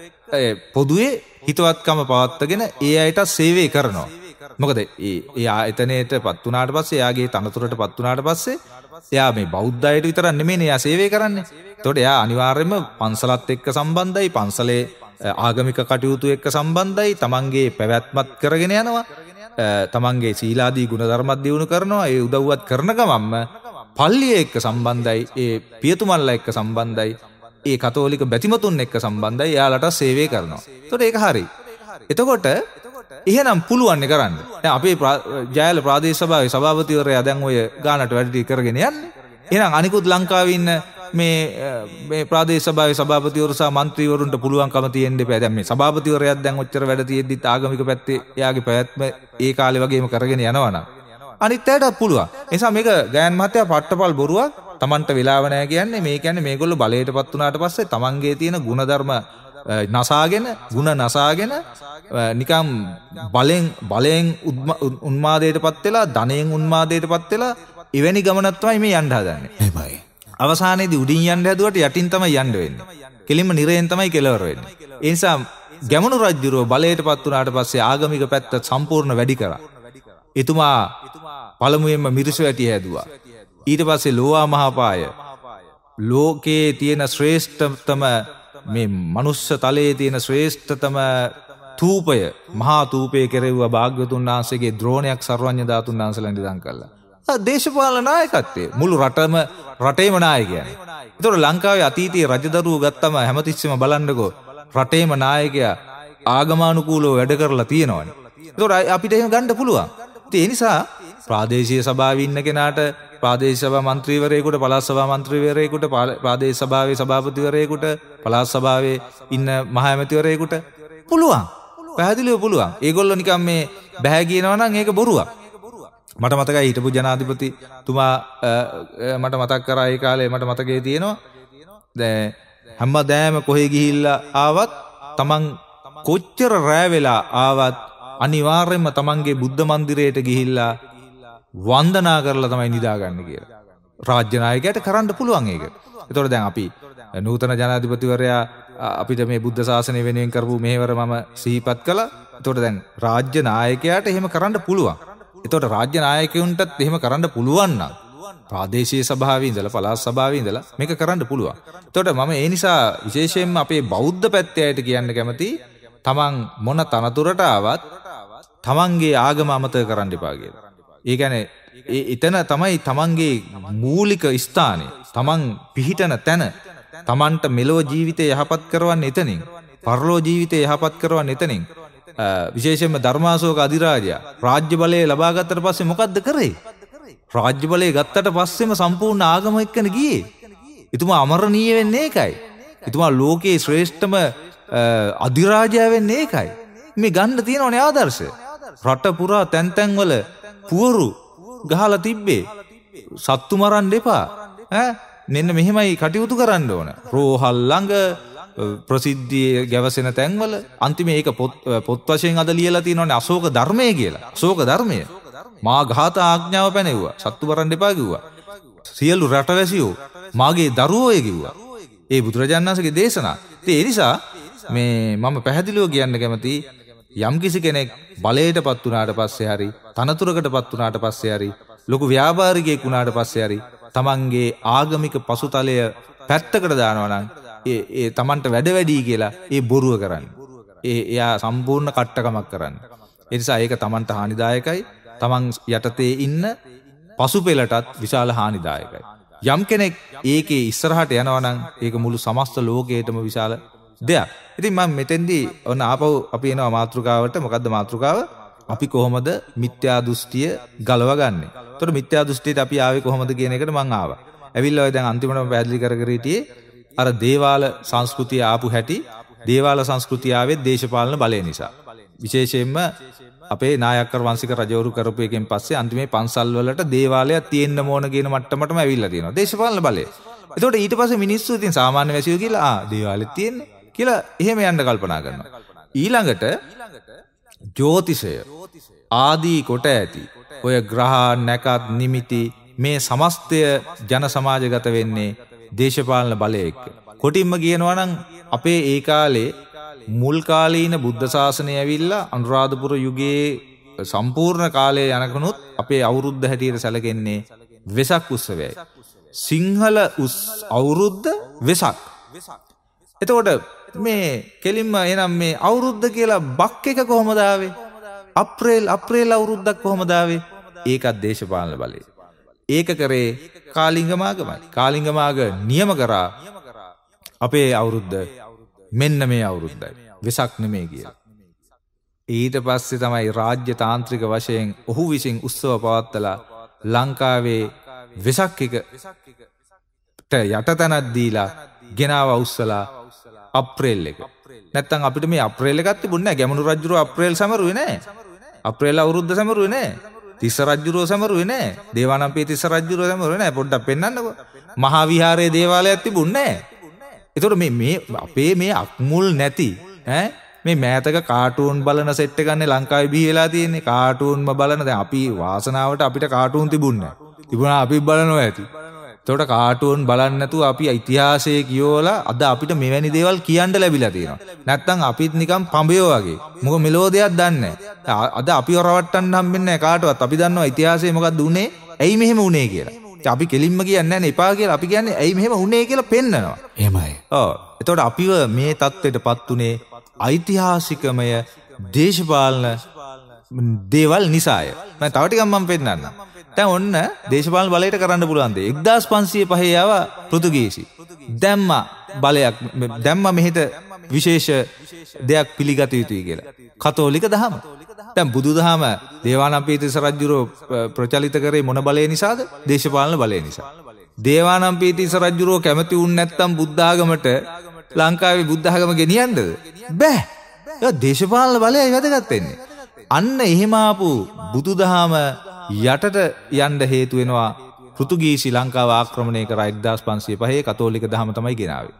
C: පොදුවේ හිතවත්කම පවත්වාගෙන ඒ අයට සේවය කරනවා. මොකද එයා එතනට පත් වුණාට පස්සේ එයාගේ තනතුරට පත් වුණාට පස්සේ එයා මේ බෞද්ධ අයට විතරක් නෙමෙයි එයා සේවය කරන්නේ. එතකොට එයා අනිවාර්යයෙන්ම පන්සලත් එක්ක සම්බන්ධයි, පන්සලේ ආගමික කටයුතු එක්ක සම්බන්ධයි, තමන්ගේ පැවැත්මත් කරගෙන යනවා, තමන්ගේ සීලාදී ගුණධර්මත් දියුණු කරනවා. ඒ උදව්වත් කරන ගමන්ම පල්ලිය එක්ක සම්බන්ධයි, ඒ පියතුමල්ලා එක්ක සම්බන්ධයි, ඒ කතෝලික බැතිමතුන් එක්ක සම්බන්ධයි, එයාලට සේවය කරනවා. එතකොට ඒක හරි. එතකොට එහෙනම් පුළුවන් නේ කරන්න. දැන් අපේ ජයල ප්‍රාදේශ සභාවේ සභාපතිවරයා දැන් ඔය ගානට වැඩි කරගෙන යන්නේ. එහෙනම් අනිකුත් ලංකාවේ ඉන්න මේ ප්‍රාදේශ සභාවේ සභාපතිවරු සහ മന്ത്രിවරුන්ට පුළුවන්කම තියෙන්න එපා. දැන් මේ සභාපතිවරයාත් දැන් ඔච්චර වැඩ තියෙද්දිත් ආගමික පැත්තේ එයාගේ පැවැත්ම ඒ කාලේ වගේම කරගෙන යනවා නම් අනිත් අයටත් පුළුවන්. ඒ නිසා මේක ගෑන් මහත්තයා පට්ටපල් බොරුවක්. Tamanට වෙලාව නැහැ කියන්නේ. මේ කියන්නේ මේගොල්ලෝ බලයටපත් වුණාට පස්සේ Tamanගේ තියෙන ಗುಣධර්ම නසාගෙන, ಗುಣ නසාගෙන නිකම් බලෙන් උන්මාදයටපත් වෙලා, ධනයෙන් උන්මාදයටපත් වෙලා එවැනි ගමනක් තමයි මේ යන්න හදන්නේ.
B: එහෙමයි.
C: අවසානයේදී උඩින් යන්න හැදුවට යටින් තමයි යන්න වෙන්නේ. කෙලින්ම නිරයෙන් තමයි කෙලවර වෙන්නේ. ඒ නිසා ගැමුණු රජුරෝ බලයටපත් වුණාට පස්සේ ආගමික පැත්ත සම්පූර්ණ වැඩි කරා. එතුමා පළමුවෙන්ම මිරිසු ඇටි හැදුවා. ඊට පස්සේ ලෝවා මහපාය ලෝකයේ තියෙන ශ්‍රේෂ්ඨතම මේ මනුස්ස තලයේ තියෙන ශ්‍රේෂ්ඨතම තූපය, මහා තූපය කෙරෙව්වා භාග්‍යවතුන් වහන්සේගේ ද්‍රෝණයක් සර්වඥ ධාතුන් වහන්සේලා නිදන් කළා. දේශපාලන නායකත්වයේ මුළු රටේම නායකයන්. ඒතකොට ලංකාවේ අතීතයේ රජදරුවෝ ගත්තම හැමතිස්සෙම බලන්නකෝ රටේම නායකයා ආගමානුකූලව වැඩ කරලා තියෙනවනේ. ඒතකොට අපිට එහෙම ගන්න පුළුවන්. ඒ නිසා ප්‍රාදේශීය සභාවේ ඉන්න කෙනාට ප්‍රාදේශ සභා മന്ത്രിවරයෙකුට, පළාත් සභා മന്ത്രിවරයෙකුට, ප්‍රාදේශ සභාවේ සභාපතිවරයෙකුට, පළාත් සභාවේ ඉන්න මහ ඇමතිවරයෙකුට පුළුවන්. පැහැදිලිව පුළුවන්. ඒගොල්ලෝ නිකන් මේ බෑ කියනවා නම් ඒක බොරුවක්. මට මතකයි හිටපු ජනාධිපතිතුමා මට මතක් කරා ඒ කාලේ මට මතකයේ තියෙනවා. දැන් හැමදාම කොහෙ ගිහිල්ලා ආවත් තමන් කොච්චර රෑ වෙලා ආවත් අනිවාර්යයෙන්ම තමන්ගේ බුද්ධ මන්දිරයට ගිහිල්ලා වන්දනා කරලා තමයි නිදාගන්න කියලා. රාජ්‍ය නායකයාට කරන්න පුළුවන් ඒක. ඒතකොට දැන් අපි නූතන ජනාධිපතිවරයා අපිට මේ බුද්ධ ශාසනය වෙනුවෙන් කරපු මෙහෙවර මම සිහිපත් කළා. ඒතකොට දැන් රාජ්‍ය නායකයාට එහෙම කරන්න පුළුවන්. ඒතකොට රාජ්‍ය නායකයන්ටත් එහෙම කරන්න පුළුවන් නම් ප්‍රාදේශීය සභාවේ ඉඳලා, පළාත් සභාවේ ඉඳලා මේක කරන්න පුළුවන්. ඒතකොට මම ඒ නිසා විශේෂයෙන්ම අපේ බෞද්ධ පැත්තේ අයට කියන්න කැමතියි තමන් මොන තනතුරට ආවත් තමන්ගේ ආගම අමතක කරන්න එපා කියලා. ඒ කියන්නේ එතන තමයි තමන්ගේ මූලික ස්ථානය. තමන් පිහිටන තැන. තමන්ට මෙලොව ජීවිතය යහපත් කරවන්නේ එතනින්. පරලෝ ජීවිතය යහපත් කරවන්නේ එතනින්. විශේෂයෙන්ම ධර්මාශෝක අධිරාජයා රාජ්‍ය බලය ලබා ගත්තට පස්සේ මොකද්ද කරේ? රාජ්‍ය බලය ගත්තට පස්සෙම සම්පූර්ණ ආගම එක්කන ගියේ. එතුමා අමරණීය වෙන්නේ ඒකයි. එතුමා ලෝකයේ ශ්‍රේෂ්ඨම අධිරාජයා වෙන්නේ ඒකයි. මේ ගන්න තියෙනවනේ ආදර්ශය. රට පුරා තැන් තැන්වල පුවරු ගහලා තිබ්බේ. සත්තු මරන්න එපා. මෙන්න මෙහෙමයි කටයුතු කරන්න ඕන. රෝහල් ළඟ ප්‍රසිද්ධියේ ගැවසෙන තැන්වල අන්තිමේ ඒක පොත් වශයෙන් අද ලියලා තියෙනවනේ අශෝක ධර්මය කියලා. අශෝක ධර්මය. මා ඝාත ආඥාව පැනෙව්වා. සත්තු මරන්න එපා කිව්වා. සියලු රටවැසියෝ මාගේ දරුවෝය කිව්වා. ඒ බුදුරජාණන් වහන්සේගේ දේශනා. ඒ නිසා මේ මම පැහැදිලිව කියන්න කැමති යම් කිසි කෙනෙක් බලයටපත් වුණාට පස්සේ හරි තනතුරකටපත් වුණාට පස්සේ හරි ලොකු ව්‍යාපාරිකයෙක් වුණාට පස්සේ හරි තමන්ගේ ආගමික පසුතලය පැත්තකට දානවා නම් ඒ තමන්ට වැඩ වැඩි කියලා ඒ බොරුව කරන්නේ. එයා සම්පූර්ණ කට්ටකමක් කරන්නේ. ඒ නිසා ඒක තමන්ට හානිදායකයි. තමන් යටතේ ඉන්න පසුපෙළටත් විශාල හානිදායකයි. යම් කෙනෙක් ඒකේ ඉස්සරහට යනවා නම් ඒක මුළු සමස්ත ලෝකයටම විශාල දෙයක්. ඉතින් මම මෙතෙන්දී ඔන්න ආපහු අපි එනවා මාතෘකාවට. මොකද්ද මාතෘකාව? අපි කොහොමද මිත්‍යා දෘෂ්ටිය ගලවගන්නේ? ඒතකොට මිත්‍යා දෘෂ්ටියට අපි ආවේ කොහොමද කියන එකට මම ආවා. ඇවිල්ලා ඔය දැන් අන්තිමටම පැහැදිලි කර හිටියේ අර දේවාල සංස්කෘතිය ආපු හැටි. දේවාල සංස්කෘතිය ආවේ දේශපාලන බලය නිසා. විශේෂයෙන්ම අපේ නායක්කර වංශික රජවරු කරපු එකෙන් පස්සේ අන්තිමේ පන්සල් වලට දේවාලයක් තියෙන්න ඕන කියන මට්ටමටම ඇවිල්ලා තියෙනවා. දේශපාලන බලය. ඒතකොට ඊට පස්සේ මිනිස්සු ඉතින් සාමාන්‍ය වැසියෝ කියලා දේවාලෙත් තියෙන්නේ කියලා එහෙම යන්න කල්පනා කරනවා. ඊළඟට ජ්‍යොතිෂය ආදී කොට ඇති ඔය ග්‍රහ නැකත් නිමිති මේ සමස්තය ජන සමාජගත වෙන්නේ දේශපාලන බලය එක්ක. කොටින්ම කියනවා නම් අපේ ඒ කාලේ මුල් කාලීන බුද්ධ ශාසනය ඇවිල්ලා අනුරාධපුර යුගයේ සම්පූර්ණ කාලය යනකනුත් අපේ අවුරුද්ද හැටියට සැලකෙන්නේ වෙසක් උත්සවයයි. සිංහල අවුරුද්ද වෙසක්. එතකොට මේ කෙලින්ම එනම් මේ අවුරුද්ද කියලා බක් එක කොහොමද ආවේ? අප්‍රේල් අවුරුද්දක් කොහොමද ආවේ? ඒකත් දේශපාලන බලය. ඒක කරේ කාලිංග මාගමයි. කාලිංග මාග නියම කරා අපේ අවුරුද්ද මෙන්න මේ අවුරුද්දයි. වෙසක් නෙමෙයි කියලා. ඊට පස්සේ තමයි රාජ්‍ය තාන්ත්‍රික වශයෙන් ඔහු විසින් උත්සව පවත්වලා ලංකාවේ වෙසක් එකට යටතැනක් දීලා ගෙනාව උස්සලා අප්‍රේල් එක. නැත්තම් අපිට මේ අප්‍රේල් එකක් තිබුණේ නැහැ. ගැමුණු රජුරෝ අප්‍රේල් සමරුවේ නැහැ. අප්‍රේල් අවුරුද්ද සමරුවේ නැහැ. තිස්ස රජුරෝ සමරුවේ නැහැ. දේවානම්පිය තිස්ස රජුරෝ සමරුවේ නැහැ. පොඩ්ඩක් පෙන්නන්නකෝ. මහා විහාරයේ දේවාලයක් තිබුණේ නැහැ. ඒතකොට මේ අපේ මේ අක්මුල් නැති මේ මෑතක කාටූන් බලන සෙට් එක ගන්න ලංකාවේ බිහි වෙලා තියෙන්නේ. කාටූන්ම බලන දැන් අපි වාසනාවට අපිට කාටූන් තිබුණේ නැහැ. තිබුණා අපි බලනවා ඇති. එතකොට කාටූන් බලන්නේ නැතුව අපි ඉතිහාසයේ කියවලා අද අපිට මෙවැනි දේවල් කියන්න ලැබිලා තියෙනවා. නැත්තම් අපිත් නිකන් පඹයෝ වගේ. මොකද මෙලෝ දෙයක් දන්නේ නැහැ. අද අපිව රවට්ටන්න හම්බෙන්නේ නැහැ කාටවත්. අපි දන්නවා ඉතිහාසයේ මොකක්ද උනේ? ඇයි මෙහෙම උනේ කියලා. අපි කෙලින්ම කියන්නේ නැහැ එපා කියලා. අපි කියන්නේ ඇයි මෙහෙම උනේ කියලා පෙන්නනවා.
B: එහෙමයි.
C: ඔව්. එතකොට අපිව මේ தത്വෙටපත් උනේ ඓතිහාසිකමය දේශපාලන දේවල් නිසාය. මම තව ටිකක් මම පෙන්නන්නම්. දැන් ඔන්න දේශපාලන බලයට කරන්න පුළුවන් දේ 1505 ආව පෘතුගීසි. දැම්ම මෙහෙට විශේෂ දෙයක් පිළිගත යුතුයි කියලා. කතෝලික දහම. දැන් බුදුදහම දේවානම්පිය තිස්ස රජුරෝ ප්‍රචලිත කරේ මොන බලය නිසාද? දේශපාලන බලය නිසා. දේවානම්පිය තිස්ස රජුරෝ කැමති වුන් නැත්තම් බුද්ධ ආගමට ලංකාවේ බුද්ධ ආගම ගෙනියන්නද? බෑ. ඒක දේශපාලන බලයයි වැදගත් වෙන්නේ. අන්න එහෙම ආපු බුදුදහම යටට යන්න හේතු වෙනවා පෘතුගීසි ලංකාව ආක්‍රමණය කර 1505 කතෝලික දහම තමයි ගෙනාවේ.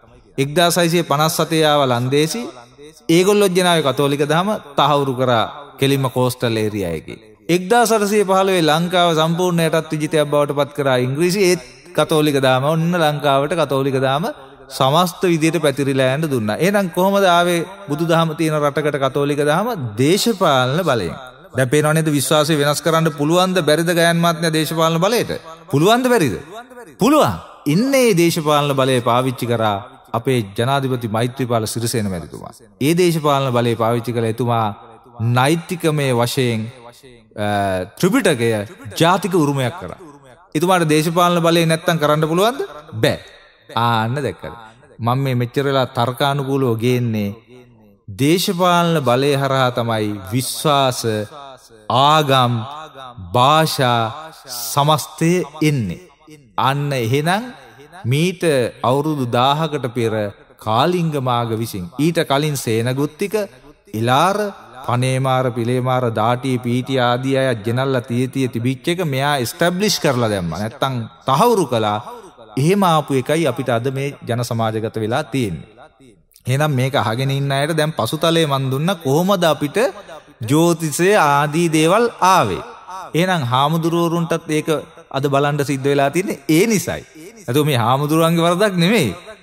C: 1657 ආව ලන්දේසි ඒගොල්ලෝ ගෙනාවේ කතෝලික දහම තහවුරු කරා කෙලින්ම කෝස්ටල් ඒරියා එකේ. 1815 ලංකාව සම්පූර්ණ යටත් විජිතයක් බවට පත් කරා ඉංග්‍රීසි. ඒත් කතෝලික දහම ඔන්න ලංකාවට කතෝලික දහම සමස්ත විදියට පැතිරිලා යන්න දුන්නා. එහෙනම් කොහොමද ආවේ බුදුදහම තියෙන රටකට කතෝලික දහම? දේශපාලන බලයෙන්. දැන් පේනව නේද විශ්වාසය වෙනස් කරන්න පුළුවන්ද බැරිද ගයන් මාත්‍යා දේශපාලන බලයට? පුළුවන්ද බැරිද? පුළුවන්. ඉන්නේ දේශපාලන බලය පාවිච්චි කරා අපේ ජනාධිපති මෛත්‍රීපාල සිරිසේන මැතිතුමා. ඒ දේශපාලන බලය පාවිච්චි කළ එතුමා නෛතිකමය වශයෙන් ත්‍රිපිටකය ජාතික උරුමයක් කරා. එතුමාට දේශපාලන බලය නැත්තම් කරන්න පුළුවන්ද? බෑ. ආන්න දැක්කද? මම මේ මෙච්චර වෙලා තර්කානුකූලව ගේන්නේ දේශපාලන බලය හරහා තමයි විශ්වාස, ආගම්, භාෂා සමස්තය එන්නේ. අන්න එහෙනම් මීට අවුරුදු 1000කට පෙර කාලිංග මාග විසින් ඊට කලින් සේනගුත්තික, ඉලාර, පනේමාර, පිලේමාර, දාටි, පීටි ආදී අය ජනල්ලා තියතිය තිබිච්ච එක මෙයා එස්ටැබ්ලිෂ් කරලා දැම්මා. නැත්තම් තහවුරු කළා. එහෙම ආපු එකයි අපිට අද මේ ජන සමාජගත වෙලා තියෙන්නේ. එහෙනම් මේක අහගෙන ඉන්න අයට දැන් පසුතලයේ මන් දුන්න කොහොමද අපිට ජ්‍යොතිෂය ආදී දේවල් ආවේ. එහෙනම් හාමුදුරුවරුන්ටත් ඒක අද බලන්න සිද්ධ වෙලා තියෙන්නේ ඒ නිසයි. අද මේ හාමුදුරුවන්ගේ වරදක් නෙමෙයි.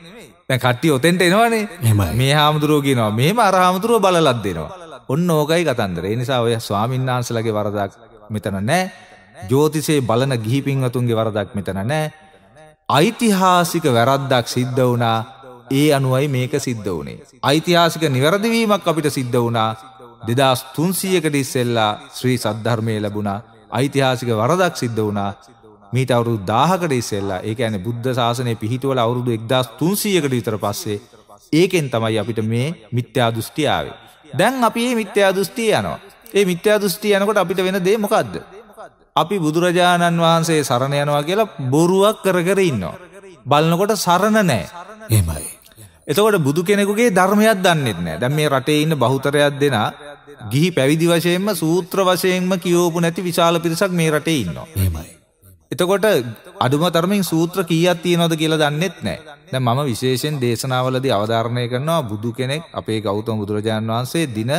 C: දැන් කට්ටිය ඔතෙන්ට එනවනේ. මේ හාමුදුරුවෝ කියනවා මෙහෙම අර හාමුදුරුවෝ බලලක් දෙනවා. ඔන්න ඕකයි කතන්දර. ඒ නිසා ඔය ස්වාමීන් වහන්සේලාගේ වරදක් මෙතන නැහැ. ජ්‍යොතිෂයේ බලන ගිහි පින්වතුන්ගේ වරදක් මෙතන නැහැ. ඓතිහාසික වැරද්දක් සිද්ධ වුණා. ඒ අනුවයි මේක සිද්ධ වුණේ. ඓතිහාසික නිවැරදි වීමක් අපිට සිද්ධ වුණා. 2300කට ඉස්සෙල්ලා ශ්‍රී සද්ධර්මයේ ලැබුණා. ඓතිහාසික වරදක් සිද්ධ වුණා. මීට අවුරුදු 1000කට ඉස්සෙල්ලා. ඒ කියන්නේ බුද්ධ ශාසනය පිහිටුවල අවුරුදු 1300කට විතර පස්සේ ඒකෙන් තමයි අපිට මේ මිත්‍යා දෘෂ්ටි ආවේ. දැන් අපි මේ මිත්‍යා දෘෂ්ටි යනවා. මේ මිත්‍යා දෘෂ්ටි යනකොට අපිට වෙන දේ මොකද්ද? අපි බුදුරජාණන් වහන්සේ සරණ යනවා කියලා බොරුවක් කර කර ඉන්නවා. බලනකොට සරණ නැහැ.
B: එහෙමයි.
C: එතකොට බුදු කෙනෙකුගේ ධර්මයක් දන්නෙත් නැහැ. දැන් මේ රටේ ඉන්න බහුතරයක් දෙනා ගිහි පැවිදි වශයෙන්ම සූත්‍ර වශයෙන්ම කියවපු නැති විශාල පිරිසක් මේ රටේ ඉන්නවා.
B: එහෙමයි.
C: එතකොට අඩුම තරමින් සූත්‍ර කීයක් තියෙනවද කියලා දන්නෙත් නැහැ. දැන් මම විශේෂයෙන් දේශනාවලදී අවධාරණය කරනවා බුදු කෙනෙක් අපේ ගෞතම බුදුරජාණන් වහන්සේ දින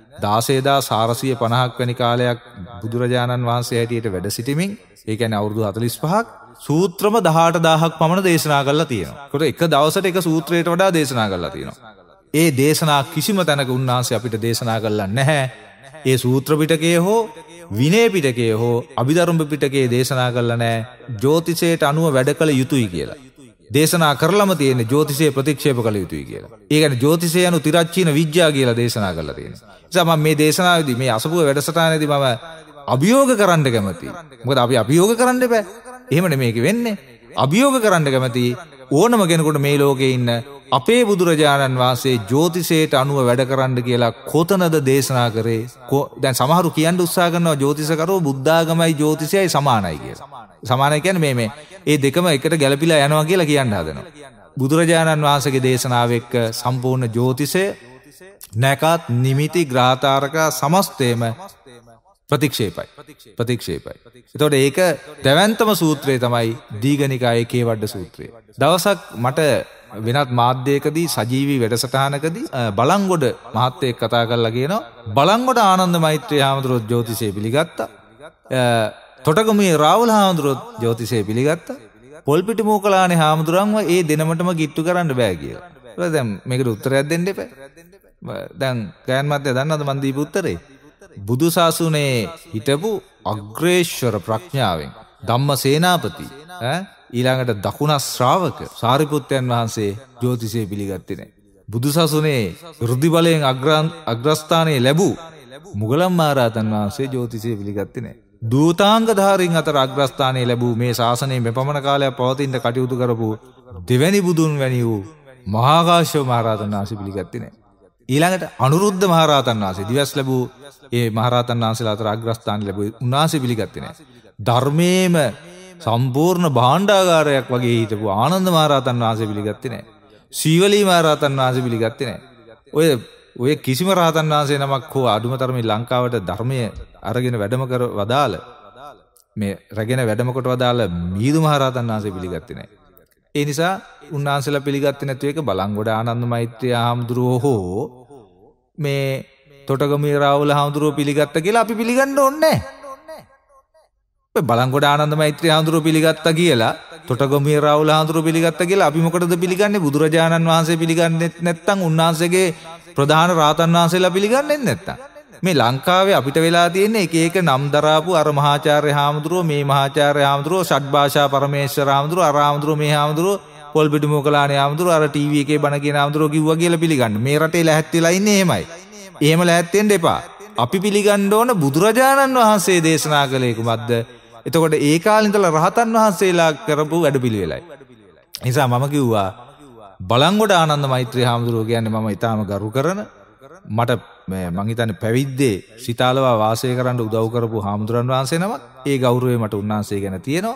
C: 16450ක් වැනි කාලයක් බුදුරජාණන් වහන්සේ හැටියට වැඩ සිටිමින් ඒ කියන්නේ අවුරුදු 45ක් සූත්‍රම 18000ක් පමණ දේශනා කරලා තියෙනවා. ඒකට එක දවසට එක සූත්‍රයකට වඩා දේශනා කරලා තියෙනවා. ඒ දේශනා කිසිම තැනක උන්වහන්සේ අපිට දේශනා කරලා නැහැ. ඒ සූත්‍ර පිටකයේ හෝ විනය පිටකයේ හෝ අභිධර්ම පිටකයේ දේශනා කරලා නැහැ ජ්‍යොතිෂයට අනුව වැඩ කළ යුතුයි කියලා. දේශනා කරලම තියෙන ජ්‍යොතිෂය ප්‍රතික්ෂේප කළ යුතුයි කියලා. ඒ කියන්නේ ජ්‍යොතිෂය anu තිරච්චීන විද්‍යාව කියලා දේශනා කරලා තියෙනවා. ඒ නිසා මම මේ දේශනාවේදී මේ අසපුව වැඩසටහනේදී මම අභියෝග කරන්න කැමතියි. මොකද අපි අභියෝග කරන්න බෑ. එහෙම නෙමෙයි මේක වෙන්නේ. අභියෝග කරන්න කැමතියි ඕනම කෙනෙකුට මේ ලෝකේ ඉන්න අපේ බුදුරජාණන් වහන්සේ ජ්‍යොතිෂයට අනුව වැඩ කරන්න කියලා කොතනද දේශනා කරේ? දැන් සමහරු කියන්න උත්සාහ කරනවා ජ්‍යොතිෂකරෝ බුද්ධාගමයි ජ්‍යොතිෂයයි සමානයි කියලා. සමානයි කියන්නේ මේ ඒ දෙකම එකට ගැළපීලා යනවා කියලා කියන්න හදනවා. බුදුරජාණන් වහන්සේගේ දේශනාව එක්ක සම්පූර්ණ ජ්‍යොතිෂය නැකත් නිමිති ග්‍රහතාරක සමස්තයම ප්‍රතික්ෂේපයි. එතකොට ඒක දැවැන්තම සූත්‍රය තමයි දීඝනිකායේ කේවඩ සූත්‍රය. දවසක් මට වෙනත් මාධ්‍යයකදී සජීවී වැඩසටහනකදී බලංගොඩ මහත්තයෙක් කතා කරලා කියනවා බලංගොඩ ආනන්ද මෛත්‍රී හාමුදුරුවෝ ජ්‍යොතිෂය පිළිගත්තා. තොටගමුවේ රාහුල හාමුදුරුවෝ ජ්‍යොතිෂය පිළිගත්තා. පොල්පිටි මූකලානේ හාමුදුරන්ව ඒ දෙනමටම කිට්ටු කරන්න බෑ කියලා. ඊට දැන් මේකට උත්තරයක් දෙන්න එපා. දැන් ගයන් මහත්තයා දන්නවද මන් දීපු උත්තරේ? බුදු සාසුනේ හිටපු අග්‍රේශ්වර ප්‍රඥාවෙන් ධම්ම සේනාපති ඊළඟට දකුණ ශ්‍රාවක සාරිපුත්තයන් වහන්සේ ජ්‍යොතිෂය පිළිගත්තේ නැහැ. බුදු සසුනේ ඍද්ධි බලයෙන් අග්‍රස්ථානයේ ලැබූ මුගලන් මහරහතන් වහන්සේ ජ්‍යොතිෂය පිළිගත්තේ නැහැ. දූතාංගධාරීන් අතර අග්‍රස්ථානයේ ලැබූ මේ ශාසනයේ මෙපමණ කාලයක් පවතින කටයුතු කරපු දෙවැනි බුදුන් වැනි වූ මහා කාශ්‍යප මහරහතන් වහන්සේ පිළිගත්තේ නැහැ. ඊළඟට අනුරුද්ධ මහරහතන් වහන්සේ දිවස් ලැබූ ඒ මහරහතන් වහන්සේලා අතර අග්‍රස්ථාන ලැබුවේ උන්වහන්සේ පිළිගත්තේ නැහැ. ධර්මයේම සම්පූර්ණ භාණ්ඩාගාරයක් වගේ හිටපු ආනන්ද මහරහතන් වහන්සේ පිළිගත්තේ නැහැ. සීවලී මහරහතන් වහන්සේ පිළිගත්තේ නැහැ. ඔය කිසිම රහතන් වහන්සේ නමක් හෝ අඩුම තරමේ ලංකාවට ධර්මයේ අරගෙන වැඩම කර වදාළ මේ රැගෙන වැඩම කොට වදාළ මීදු මහරහතන් වහන්සේ පිළිගත්තේ නැහැ. ඒ නිසා උන්වහන්සේලා පිළිගත්තේ නැතු එක බලංගොඩ ආනන්ද මෛත්‍රී හාමුදුරුවෝ හෝ මේ තොටගමුවේ රාහුල හාමුදුරුවෝ පිළිගත්තා කියලා අපි පිළිගන්න ඕනේ නැහැ. බලංගොඩ ආනන්ද මෛත්‍රී හාමුදුරුවෝ පිළිගත්තා කියලා තොටගමුවේ රාහුල හාමුදුරුවෝ පිළිගත්තා කියලා අපි මොකටද පිළිගන්නේ? බුදුරජාණන් වහන්සේ පිළිගන්නේ නැත්නම් උන්වහන්සේගේ ප්‍රධාන රාතන් වහන්සේලා පිළිගන්නේ නැත්නම් මේ ලංකාවේ අපිට වෙලා තියෙන්නේ එක එක නම් දරාපු අර මහාචාර්ය හාමුදුරුවෝ මේ මහාචාර්ය හාමුදුරුවෝ ෂඩ්භාෂා පරමේශ්වර හාමුදුරුවෝ අර හාමුදුරුවෝ මේ හාමුදුරුවෝ පොල්පිටි මොකලානේ හාමුදුරුවෝ අර ටීවී එකේ බණ කියන හාමුදුරුවෝ කිව්වා කියලා පිළිගන්න. මේ රටේ ලැහැත් වෙලා ඉන්නේ එහෙමයි. එහෙම ලැහැත් වෙන්න එපා. අපි පිළිගන්න ඕන බුදුරජාණන් වහන්සේ දේශනා කළේ කුමක්ද? එතකොට ඒ කාලේ ඉඳලා රහතන් වහන්සේලා කරපු වැඩපිළිවෙලයි. ඒ නිසා මම කිව්වා බලංගොඩ ආනන්ද මෛත්‍රී හාමුදුරුවෝ කියන්නේ මම ඊටාම ගරු කරන මට මං හිතන්නේ පැවිද්දේ සිතාලවා වාසය කරන්න උදව් කරපු හාමුදුරන් වහන්සේ නමක්. ඒ ගෞරවය මට උන්වහන්සේ ගැන තියෙනවා.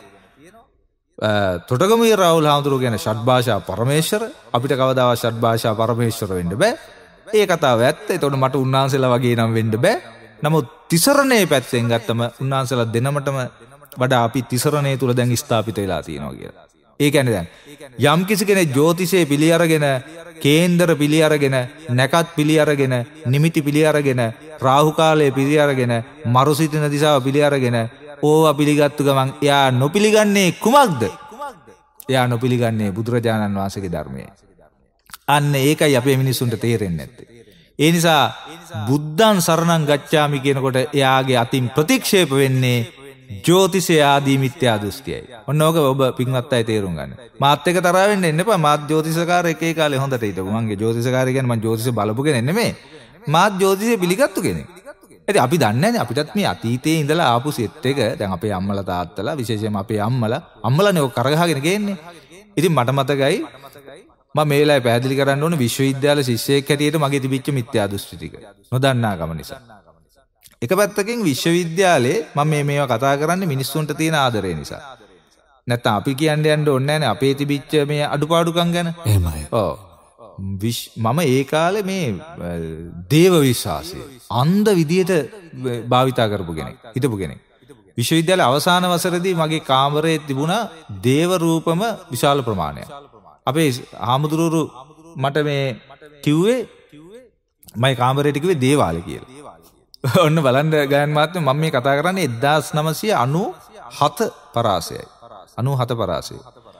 C: තොටගමුවේ රාහුල හාමුදුරුවෝ ගැන ෂඩ්භාෂා පරමේශ්වර අපිට කවදාවත් ෂඩ්භාෂා පරමේශ්වර වෙන්න බෑ. ඒ කතාව ඇත්ත. ඒතකොට මට උන්වහන්සේලා වගේ නම් වෙන්න බෑ. නමුත් තිසරණේ පැත්තෙන් ගත්තම උන්වහන්සේලා දෙනමටම වඩා අපි තිසරණේ තුල දැන් ස්ථාපිත වෙලා තියෙනවා කියලා. ඒ කියන්නේ දැන් යම් කිසි කෙනෙක් ජ්‍යොතිෂයේ පිළි අරගෙන කේන්දර පිළි අරගෙන නැකත් පිළි අරගෙන නිමිති පිළි අරගෙන රාහු කාලයේ පිළි අරගෙන මරුසිටින දිශාව පිළි අරගෙන ඕවා පිළිගත්තු ගමන් එයා නොපිළිගන්නේ කුමක්ද? එයා නොපිළිගන්නේ බුදුරජාණන් වහන්සේගේ ධර්මය. අන්න ඒකයි අපේ මිනිස්සුන්ට තේරෙන්නේ නැත්තේ. ඒ නිසා බුද්ධං සරණං ගච්ඡාමි කියනකොට එයාගේ අතින් ප්‍රතික්ෂේප වෙන්නේ ජ්‍යෝතිෂය ආදී මිත්‍යා දෘෂ්ටියයි. ඔන්න ඕක ඔබ පින්වත් අය තේරුම් ගන්න. මාත් එක්ක තරහ වෙන්න එන්න එපා. මාත් ජ්‍යෝතිෂකාර එකේ කාලේ හොඳට හිටපු. මගේ ජ්‍යෝතිෂකාරය කියන්නේ මම ජ්‍යෝතිෂ බලපු කෙනෙක් නෙමෙයි. මාත් ජ්‍යෝතිෂය පිළිගත්තු කෙනෙක්. ඉතින් අපි දන්නේ නැහැ අපිටත් මේ අතීතයේ ඉඳලා ආපු සෙට් එක දැන් අපේ අම්මලා තාත්තලා විශේෂයෙන්ම අපේ අම්මලානේ ඔක කරගහගෙන ගේන්නේ. ඉතින් මට මතකයි මම මේ වෙලාවේ පැහැදිලි කරන්න ඕන විශ්වවිද්‍යාල ශිෂ්‍යයෙක් හැටියට මගේ තිබිච්ච මිත්‍යා දෘෂ්ටි ටික නොදන්නාකම නිසා. එක පැත්තකින් විශ්වවිද්‍යාලේ මම මේවා කතා කරන්නේ මිනිස්සුන්ට තියෙන ආදරය නිසා. නැත්තම් අපි කියන්න යන්න ඕනේ නැහැනේ අපේ තිබිච්ච මේ අඩුපාඩුකම් ගැන.
B: එහෙමයි.
C: ඔව්. මම ඒ කාලේ මේ දේව විශ්වාසය අන්ධ විදියට භාවිතා කරපු කෙනෙක් හිටපු කෙනෙක්. විශ්වවිද්‍යාලයේ අවසාන වසරේදී මගේ කාමරයේ තිබුණා දේව රූපම විශාල ප්‍රමාණයක්. අපේ හාමුදුරුවෝ මට මේ කිව්වේ මගේ කාමරයට කිව්වේ දේවාලය කියලා. ඔන්න බලන්න ගයන් මාත්මේ මම මේ කතා කරන්නේ 1997 පරාසයයි. 97 පරාසය.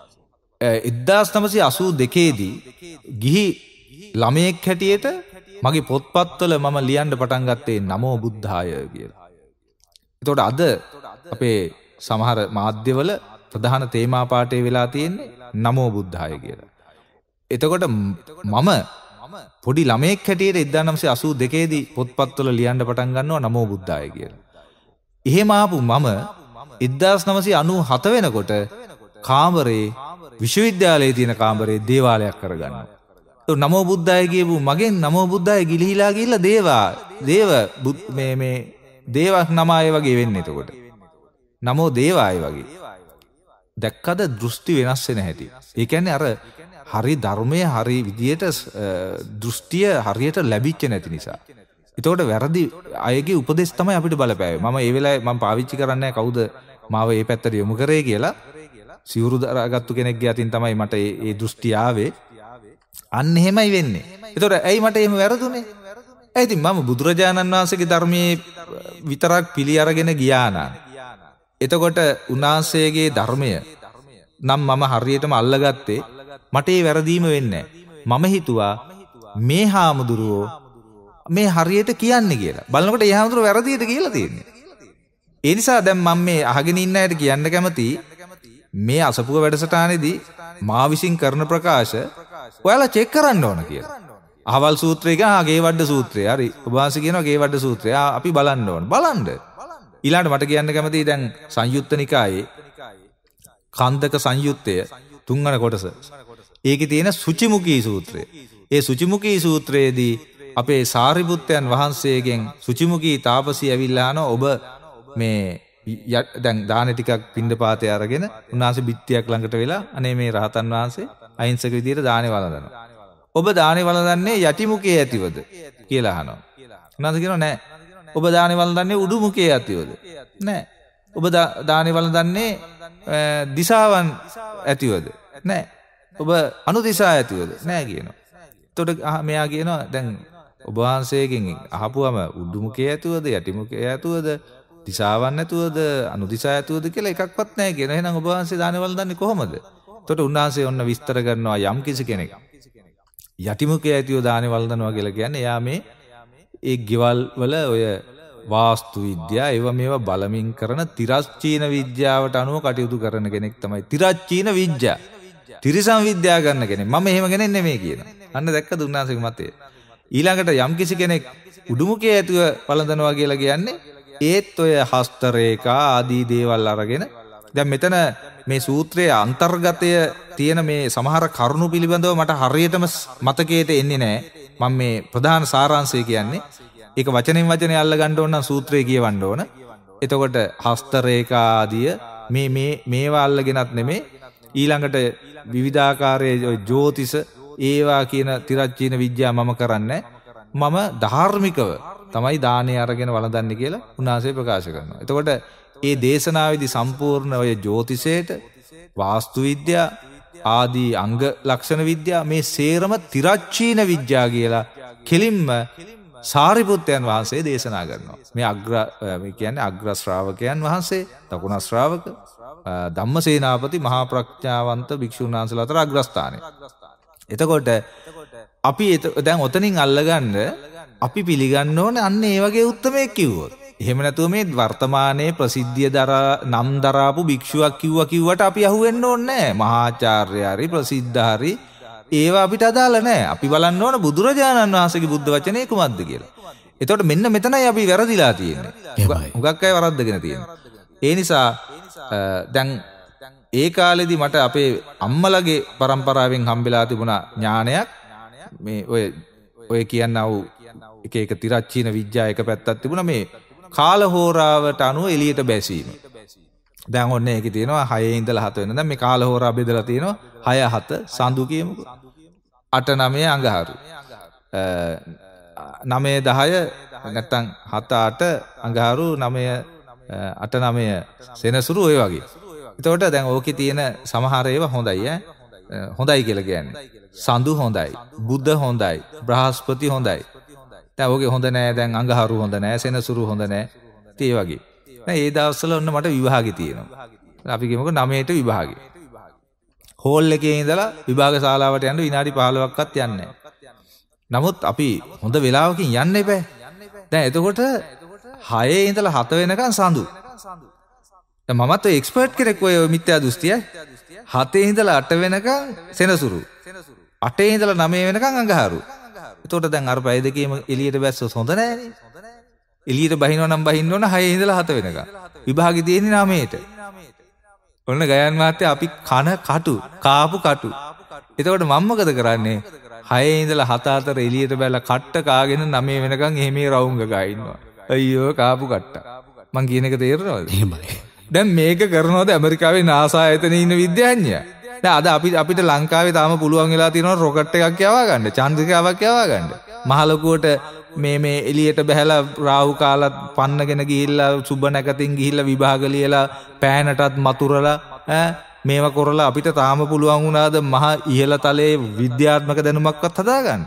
C: 1982 දී ගිහි ළමයෙක් හැටියට මගේ පොත්පත්වල මම ලියන්න පටන් ගත්තේ නමෝ බුද්ධාය කියලා. එතකොට අද අපේ සමහර මාධ්‍යවල ප්‍රධාන තේමා පාඨය වෙලා තියෙන්නේ නමෝ බුද්ධාය කියලා. එතකොට මම පොඩි ළමයෙක් හැටියට 1982 දී පොත්පත්වල ලියන්න පටන් ගන්නවා නමෝ බුද්ධාය කියලා. එහෙම ආපු මම 1997 වෙනකොට කාමරේ විශ්වවිද්‍යාලයේ තියෙන කාමරේ දේවාලයක් කරගන්නවා. ඒ නමෝ බුද්ධාය කියපු මගෙන් නමෝ බුද්ධාය ගිලිහිලා ගිහිල්ලා දේවක් නමය වගේ වෙන්නේ එතකොට. නමෝ දේවාය වගේ. දැක්කද දෘෂ්ටි වෙනස් වෙන හැටි. ඒ කියන්නේ අර හරි ධර්මයේ හරි විදියට දෘෂ්ටිය හරියට ලැබිච්ච නැති නිසා. එතකොට වැරදි අයගේ උපදෙස් තමයි අපිට බලපෑවේ. මම ඒ වෙලාවේ මම පාවිච්චි කරන්නේ කවුද මාව මේ පැත්තට යොමු කරේ කියලා. සිවුරු දරාගත්තු කෙනෙක්ගේ අතින් තමයි මට මේ දෘෂ්ටි ආවේ. අන්න එහෙමයි වෙන්නේ. එතකොට ඇයි මට එහෙම වැරදුනේ? ඒ ඉතින් මම බුදුරජාණන් වහන්සේගේ ධර්මයේ විතරක් පිළි අරගෙන ගියා නම් එතකොට උන්වහන්සේගේ ධර්මය නම් මම හරියටම අල්ලගත්තේ මට ඒ වැරදීම වෙන්නේ නැහැ. මම හිතුවා මේ හාමුදුරුවෝ මේ හරියට කියන්නේ කියලා. බලනකොට ඒ හාමුදුරුවෝ වැරදියට කියලා තියෙන්නේ. ඒ නිසා දැන් මම මේ අහගෙන ඉන්න අයට කියන්න කැමතියි මේ අසපුව වැඩසටහනේදී මා විසින් කරන ප්‍රකාශ ඔයාලා චෙක් කරන්න ඕන කියලා. අහවල් සූත්‍රය ගා ගේ වඩ සූත්‍රය. හරි. ඔබ වහන්සේ කියනවා ගේ වඩ සූත්‍රය. අපි බලන්න ඕන. බලන්න. ඊළඟට මට කියන්න කැමතියි දැන් සංයුත්ත නිකායේ කන්දක සංයුත්තය 3 වෙනි කොටස. ඒකේ තියෙන සුචිමුඛී සූත්‍රය. ඒ සුචිමුඛී සූත්‍රයේදී අපේ සාරිපුත්තයන් වහන්සේගෙන් සුචිමුඛී තාපසී ඇවිල්ලා අහනවා ඔබ මේ දැන් දාන ටිකක් පින්ඩපාතේ අරගෙන උන්වහන්සේ බිත්තියක් ළඟට වෙලා අනේ මේ රහතන් වහන්සේ අහිංසක විදියට දානේ වළඳනවා. ඔබ දානේ වළඳන්නේ යටි මුඛයේ ඇතිවද කියලා අහනවා. උන්වහන්සේ කියනවා නෑ. ඔබ දානේ වළඳන්නේ උඩු මුඛයේ ඇතිවද? නෑ. ඔබ දානේ වළඳන්නේ දිසාවන් ඇතිවද? නෑ. ඔබ අනුදිසා ඇතිවද? නෑ කියනවා. එතකොට මෙයා කියනවා දැන් ඔබ වහන්සේගෙන් අහපුවම උඩු මුඛයේ ඇතිවද යටි මුඛයේ ඇතිවද දිසාවන් නැතුවද අනුදිසා ඇතුවද කියලා එකක්වත් නැහැ කියන. එහෙනම් ඔබ වහන්සේ දානේ වළඳන්නේ කොහොමද? එතකොට උන්වහන්සේ ඔන්න විස්තර කරනවා යම් කිසි කෙනෙක් යටිමුඛයේ ඇතිව දානේ වළඳනවා කියලා කියන්නේ එයා මේ ඒ ගෙවල් වල ඔය වාස්තු විද්‍යාව ඒව මේවා බලමින් කරන තිරස්චීන විද්‍යාවට අනුව කටයුතු කරන කෙනෙක් තමයි තිරස්චීන විද්‍යාව. තිරිසන් විද්‍යාව කරන කෙනෙක්. මම එහෙම කෙනෙක් නෙමෙයි කියනවා. අන්න දැක්කද උන්වහන්සේගේ මතය. ඊළඟට යම් කිසි කෙනෙක් උඩුමුඛයේ ඇතිව වළඳනවා කියලා කියන්නේ ඒත් ඔය හස්ත රේඛා ආදී දේවල් අරගෙන දැන් මෙතන මේ සූත්‍රයේ අන්තර්ගතය තියෙන මේ සමහර කරුණු පිළිබඳව මට හරියටම මතකයට එන්නේ නැහැ. මම මේ ප්‍රධාන සාරාංශය කියන්නේ ඒක වචනෙන් වචනේ අල්ල ගන්න ඕන නම් සූත්‍රය කියවන්න ඕන. එතකොට හස්ත රේඛා ආදිය මේවා අල්ලගෙනත් නෙමෙයි ඊළඟට විවිධාකාරයේ ජ්‍යෝතිෂ ඒවා කියන තිරච්චීන විද්‍යාව මම කරන්නේ. මම ධාර්මිකව තමයි දානේ අරගෙන වළඳන්නේ කියලා උන්වහන්සේ ප්‍රකාශ කරනවා. එතකොට ඒ දේශනාවේදී සම්පූර්ණ ඔය ජ්‍යෝතිෂයට වාස්තු විද්‍යාව ආදී අංග ලක්ෂණ විද්‍යාව මේ සේරම තිරච්චීන විද්‍යාව කියලා කෙලින්ම සාරිපුත්තයන් වහන්සේ දේශනා කරනවා. මේ කියන්නේ අග්‍ර ශ්‍රාවකයන් වහන්සේ දකුණ ශ්‍රාවක ධම්මසේනාපති මහා ප්‍රඥාවන්ත භික්ෂුන් වහන්සේලා අතර අග්‍රස්ථානය. එතකොට අපි දැන් ඔතනින් අල්ලගන්න අපි පිළිගන්න ඕනේ අන්න ඒ වගේ උත්තරයක් කිව්වොත්. එහෙම නැතුව මේ වර්තමානයේ ප්‍රසිද්ධිය නම් දරාපු භික්ෂුවක් කිව්වට අපි අහුවෙන්න ඕනේ නැහැ. මහාචාර්ය හරි ප්‍රසිද්ධ හරි ඒවා අපිට අදාළ නැහැ. අපි බලන්න ඕන බුදුරජාණන් වහන්සේගේ බුද්ධ වචනේ කුමක්ද කියලා. එතකොට මෙන්න මෙතනයි අපි වැරදිලා තියෙන්නේ. හුඟක් අය වරද්දගෙන තියෙනවා. ඒ නිසා දැන් ඒ කාලෙදි මට අපේ අම්මලගේ පරම්පරාවෙන් හම්බෙලා තිබුණා ඥානයක්. මේ ඔය කියන්නා වූ එක තිරච්චීන විද්‍යා එක පැත්තක් තිබුණා මේ කාලහෝරාවට අනුව එළියට බැසීම. දැන් ඔන්න ඒකේ තියෙනවා 6 ඉඳලා 7 වෙනකම් මේ කාලහෝරා බෙදලා තියෙනවා 6 7 සඳු කියමුකෝ. 8 9 අඟහරු. 9 10 නැත්තම් 7 8 අඟහරු 9 8 9 සෙනසුරු ඔය වගේ. එතකොට දැන් ඕකේ තියෙන සමහර ඒවා හොඳයි ඈ. හොඳයි කියලා කියන්නේ. සඳු හොඳයි, බුද්ධ හොඳයි, බ්‍රහස්පති හොඳයි. දැන් ඕකේ හොඳ නෑ දැන් අඟහරු හොඳ නෑ, සෙනසුරු හොඳ නෑ. ඒ වගේ. දැන් ඒ දවස්වල ඔන්න මට විභාගෙ තියෙනවා. අපි කියමුකෝ 9ට විභාගෙ. හෝල් එකේ ඉඳලා විභාග ශාලාවට යන්න විනාඩි 15ක්වත් යන්නේ නෑ. නමුත් අපි හොඳ වෙලාවකින් යන්න එපා. දැන් එතකොට 6 ඉඳලා 7 වෙනකන් සඳු. දැන් මමත් ඔය එක්ස්පර්ට් කෙනෙක් ඔය මිත්‍යා දෘෂ්ටිය. 7 ඉඳලා 8 වෙනකන් සෙනසුරු. 8 ඉඳලා 9 වෙනකන් අඟහරු. එතකොට දැන් අර පැය දෙකේම එළියට බැස්සොත් හොඳ නෑනේ. එළියට බහිනවා නම් බහින්න ඕන 6 ඉඳලා 7 වෙනකන්. විභාගෙ තියෙන්නේ 9ට. ඔන්න ගයන් මහත්තයා අපි කාපු කටු. එතකොට මම මොකද කරන්නේ? 6 ඉඳලා 7 අතර එළියට බැලලා කට්ට කාගෙන 9 වෙනකන් එහෙමේ රවුම් ගගා ඉන්නවා. අයියෝ කාපු කට්ට. මං කියන එක තේරෙනවද?
B: එහෙමයි.
C: දැන් මේක කරනවද ඇමරිකාවේ නාසා ආයතනයේ ඉන්න විද්‍යාඥයා? දැන් අද අපිට ලංකාවේ තාම පුළුවන් වෙලා තියෙනවා රොකට් එකක් යවා ගන්න, චන්ද්‍රිකාවක් යවා ගන්න. මහලොකුවට මේ එළියට බහැලා රාහු කාලත් පන්නගෙන ගිහිල්ලා සුබ නැකතින් ගිහිල්ලා විභාග ලියලා පෑනටත් මතුරලා මේවා කරලා අපිට තාම පුළුවන් වුණාද මහ ඉහළ තලයේ විද්‍යාත්මක දැනුමක්වත් හදාගන්න?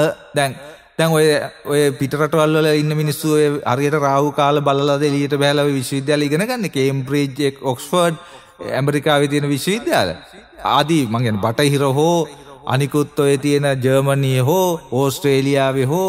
C: දැන් ඔය පිටරටවල් වල ඉන්න මිනිස්සු ඔය හරියට රාහු කාල බලලාද එළියට බහැලා විශ්වවිද්‍යාල ඉගෙන ගන්න. කේම්බ්‍රිජ්, ඔක්ස්ෆර්ඩ්, ඇමරිකාවේ තියෙන විශ්වවිද්‍යාල ආදී මං කියන්නේ බටහිර හෝ අනිකුත් ඔය තියෙන ජර්මනිය හෝ ඕස්ට්‍රේලියාවේ හෝ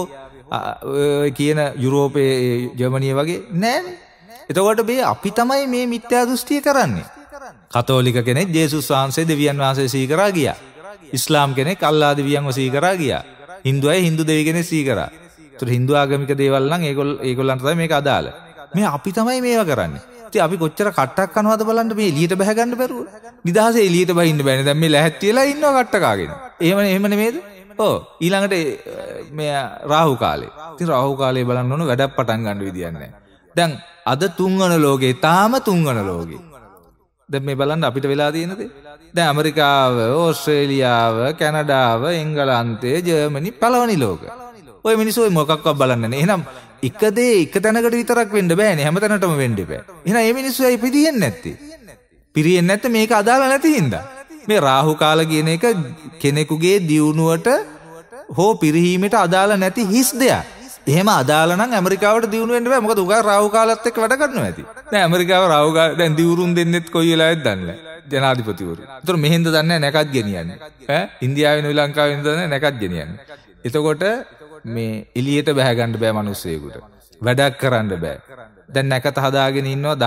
C: ඔය කියන යුරෝපයේ ජර්මනිය වගේ නෑනේ. එතකොට මේ අපි තමයි මේ මිත්‍යා දෘෂ්ටිය කරන්නේ. කතෝලික කෙනෙක් ජේසුස් වහන්සේ දෙවියන් වහන්සේ සිහි කරා ගියා. ඉස්ලාම් කෙනෙක් අල්ලා දෙවියන්ව සිහි කරා ගියා. හින්දු අය හින්දු දෙවි කෙනෙක් සිහි කරා. ඒතර හින්දු ආගමික දේවල් නම් ඒගොල්ලන්ට තමයි මේක අදාළ. මේ අපි තමයි මේවා කරන්නේ. ඉතින් අපි කොච්චර කට්ටක් කනවද බලන්න මේ එළියට බහ ගන්න බැරුව. නිදහසේ එළියට බහින්න බෑනේ. දැන් මේ ලැහැත්තියලා ඉන්නවා කට්ට කාගෙන. එහෙම නෙමෙයිද? ඔව් ඊළඟට මේ රාහු කාලේ. ඉතින් රාහු කාලේ බලන්න ඕන වැඩක් පටන් ගන්න විදියක් නැහැ. දැන් අද තුන්වන ලෝකේ තාම තුන්වන ලෝකේ. දැන් මේ බලන්න අපිට වෙලා තියෙන දේ. දැන් ඇමරිකාව, ඕස්ට්‍රේලියාව, කැනඩාව, එංගලන්තය, ජර්මනි පළවෙනි ලෝක. ඔය මිනිස්සු ඔය මොකක්වත් බලන්නේ නැහැ. එහෙනම් එක දේ එක තැනකට විතරක් වෙන්න බෑනේ. හැම තැනටම වෙන්න එපා. එහෙනම් මේ මිනිස්සු ඇයි පිරියෙන්නේ නැත්තේ? පිරියෙන්නේ නැත්te මේක අදාළ නැති හින්දා. මේ රාහු කාල කියන එක කෙනෙකුගේ දියුණුවට හෝ පිරිහීමට අදාළ නැති හිස් දෙයක්. එහෙම අදාළ නම් ඇමරිකාවට දියුණු වෙන්න බෑ. මොකද උගා රාහු කාලත් එක්ක වැඩ කරනවා ඇති. දැන් ඇමරිකාව රාහු කාල දැන් දිවුරුම් දෙන්නෙත් කොයි වෙලාවෙද දන්නේ නැහැ. ජනාධිපතිවරු. ඒතර මෙහෙන්ද දන්නේ නැකත් ගෙනියන්නේ. ඉන්දියාවේ ශ්‍රී ලංකාවේ දන්නේ නැකත් ගෙනියන්නේ. එතකොට මේ එළියට බහ ගන්න බෑ මිනිස්සෙකුට. වැඩක් කරන්න බෑ. දැන් නැකත හදාගෙන ඉන්නවා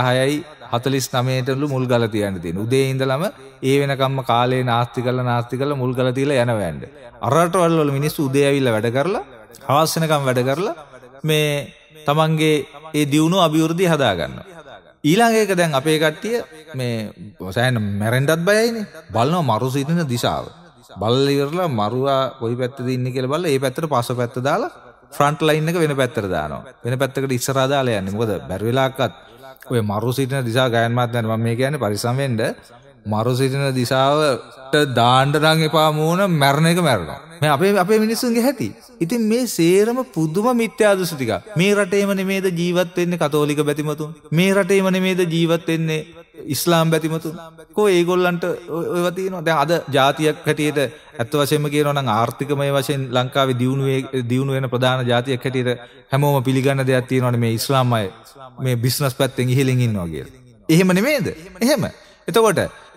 C: 10:49ටලු මුල් ගල තියන්න තියෙන. උදේ ඉඳලම ඒ වෙනකම්ම කාලේ නාස්ති කරලා මුල් ගල තියලා යනවා යන්න. අර රටවල් වල මිනිස්සු උදේ ඇවිල්ලා වැඩ කරලා හවස් වෙනකම් වැඩ කරලා මේ තමන්ගේ ඒ දියුණුව අභිවෘද්ධිය හදා ගන්නවා. ඊළඟ එක දැන් අපේ කට්ටිය මේ සෑහෙන මැරෙන්නත් බයයිනේ. බලනවා මරු සිටින දිශාව. බලලා ඉවරලා මරුවා කොයි පැත්තද ඉන්නේ කියලා බලලා ඒ පැත්තට පස්ස පැත්ත දාලා ෆ්‍රන්ට් ලයින් එක වෙන පැත්තට දානවා. වෙන පැත්තකට ඉස්සරහා දාලා යන්නේ. මොකද බැරි වෙලාවක්වත් ඔය මරු සිටින දිශාව ගයන් මාත් දැන් මම මේ කියන්නේ පරිස්සම් වෙන්න. මරු සිටින දිශාවට දාන්න නම් එපා මූණ මැරණ එක මැරෙනවා. මේ අපේ මිනිස්සුන්ගේ හැටි. ඉතින් මේ සේරම පුදුම මිත්‍යා දෘෂ්ටි ටික. මේ රටේම නෙමේද ජීවත් වෙන්නේ කතෝලික බැතිමතුන්? මේ රටේම නෙමේද ජීවත් වෙන්නේ ඉස්ලාම් බැතිමතුන්? කො ඒගොල්ලන්ට ඔයවා තියෙනවා. දැන් අද ජාතියක් හැටියට ඇත්ත වශයෙන්ම කියනවා නම් ආර්ථිකමය වශයෙන් ලංකාවේ දියුණු වෙන ප්‍රධාන ජාතියක් හැටියට හැමෝම පිළිගන්න දෙයක් තියෙනවානේ මේ ඉස්ලාම් අය මේ බිස්නස් පැත්තෙන් ඉහළින් ඉන්නවා කියලා. එහෙම නෙමේද? එහෙම. එතකොට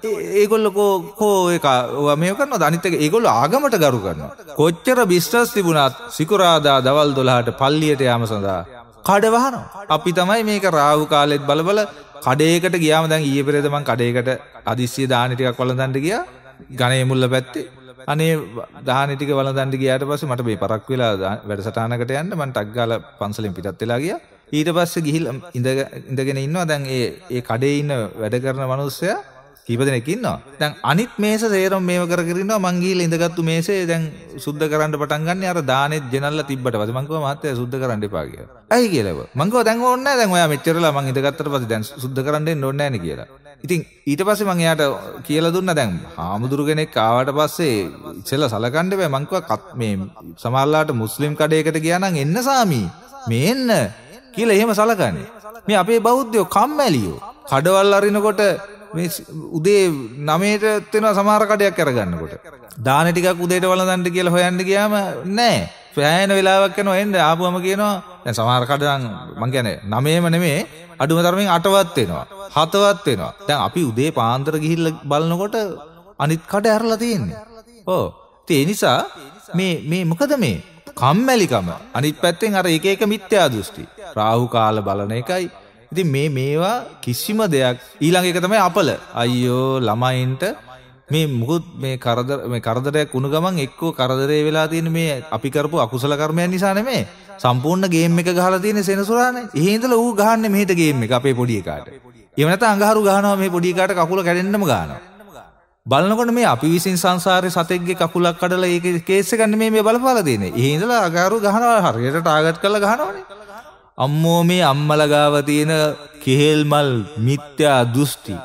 C: ඒගොල්ලෝ කෝ ඒක මේව කරනවා. අනිත් එක ඒගොල්ලෝ ආගමට ගරු කරනවා. කොච්චර බිස්නස් තිබුණත් සිකුරාදා දවල් 12ට පල්ලියට යාම සඳහා කඩ වහනවා. අපි තමයි මේක රාහු කාලෙත් බලබල කඩේකට ගියාම දැන් ඊයේ පෙරේද මං කඩේකට අදිස්සිය දාහනේ ටිකක් වළඳන්න ගියා. ගණේ මුල්ල පැත්තේ. අනේ දාහනේ ටික වළඳන්න ගියාට පස්සේ මට මේ පරක් වෙලා වැඩසටහනකට යන්න මං ටක් ගාලා පන්සලෙන් පිටත් වෙලා ගියා. ඊට පස්සේ ගිහිල්ලා ඉඳගෙන ඉන්නවා. දැන් ඒ කඩේ ඉන්න වැඩ කරන මිනිස්සයා කීප දෙනෙක් ඉන්නවා. දැන් අනිත් මේස සේරම මේව කර කර ඉන්නවා. මං ගිහිල්ලා ඉඳගත්තු මේසේ දැන් සුද්ධ කරන්න පටන් ගන්න. අර දානෙත් ගෙනල්ලා තිබ්බට පස්සේ මං කිව්වා මහත්තයා සුද්ධ කරන්න එපා කියලා. ඇයි කියලා. මං කිව්වා දැන් ඕනේ නැහැ. දැන් ඔයා මෙච්චරලා මං ඉඳගත්තට පස්සේ දැන් සුද්ධ කරන්න දෙන්න ඕනේ නැහැ නේ කියලා. ඉතින් ඊට පස්සේ මං එයාට කියලා දුන්නා දැන් හාමුදුරු කෙනෙක් ආවට පස්සේ ඉතලා සලකන්න බෑ. මං කිව්වා මේ සමහරලාට මුස්ලිම් කඩේකට ගියා නම් එන්න සාමි. මේ එන්න කියලා එහෙම සලකන්නේ. මේ අපේ බෞද්ධයෝ කම්මැලියෝ. කඩවල් අරිනකොට මේ උදේ 9ට වෙනවා සමහර කඩයක් අරගන්නකොට. දාන ටිකක් උදේට වළඳන්න කියලා හොයන්න ගියාම නෑ. පෑයන වෙලාවක් යනවා එන්න ආපුවම කියනවා දැන් සමහර කඩ නම් මං කියන්නේ 9ම නෙමෙයි අඩුම තරමින් 8වත් වෙනවා 7වත් වෙනවා. දැන් අපි උදේ පාන්දර ගිහිල්ලා බලනකොට අනිත් කඩ ඇරලා තියෙන්නේ. ඔව්. ඒ නිසා මේ මොකද මේ කම්මැලිකම අනිත් පැත්තෙන් අර එක එක මිත්‍යා දෘෂ්ටි රාහු කාල බලන එකයි. ඉතින් මේවා කිසිම දෙයක් ඊළඟ එක තමයි අපල. අයියෝ ළමයින්ට මේ මුකුත් මේ කරදරයක් වුණ ගමන් එක්කෝ කරදරේ වෙලා තියෙන මේ අපි කරපු අකුසල කර්මයන් නිසා නෙමෙයි. සම්පූර්ණ ගේම් එක ගහලා තියෙන සෙනසුරානේ. එහෙ ඉඳලා ඌ ගහන්නේ මෙහෙට ගේම් එක අපේ පොඩි එකාට. එහෙම නැත්නම් අඟහරු ගහනවා මේ පොඩි එකාට කකුල කැඩෙන්නම ගහනවා. බලනකොට මේ අපි විසින් සංසාරේ සතෙක්ගේ කකුලක් කඩලා ඒක කේස් එක ගන්න මේ බලපාලා දෙන්නේ. එහෙ ඉඳලා අඟහරු ගහනවා හරියට ටාගට් කරලා ගහනවානේ. අම්මෝ මේ අම්මලා ගාව තියෙන කෙහෙල් මල් මිත්‍යා දෘෂ්ටි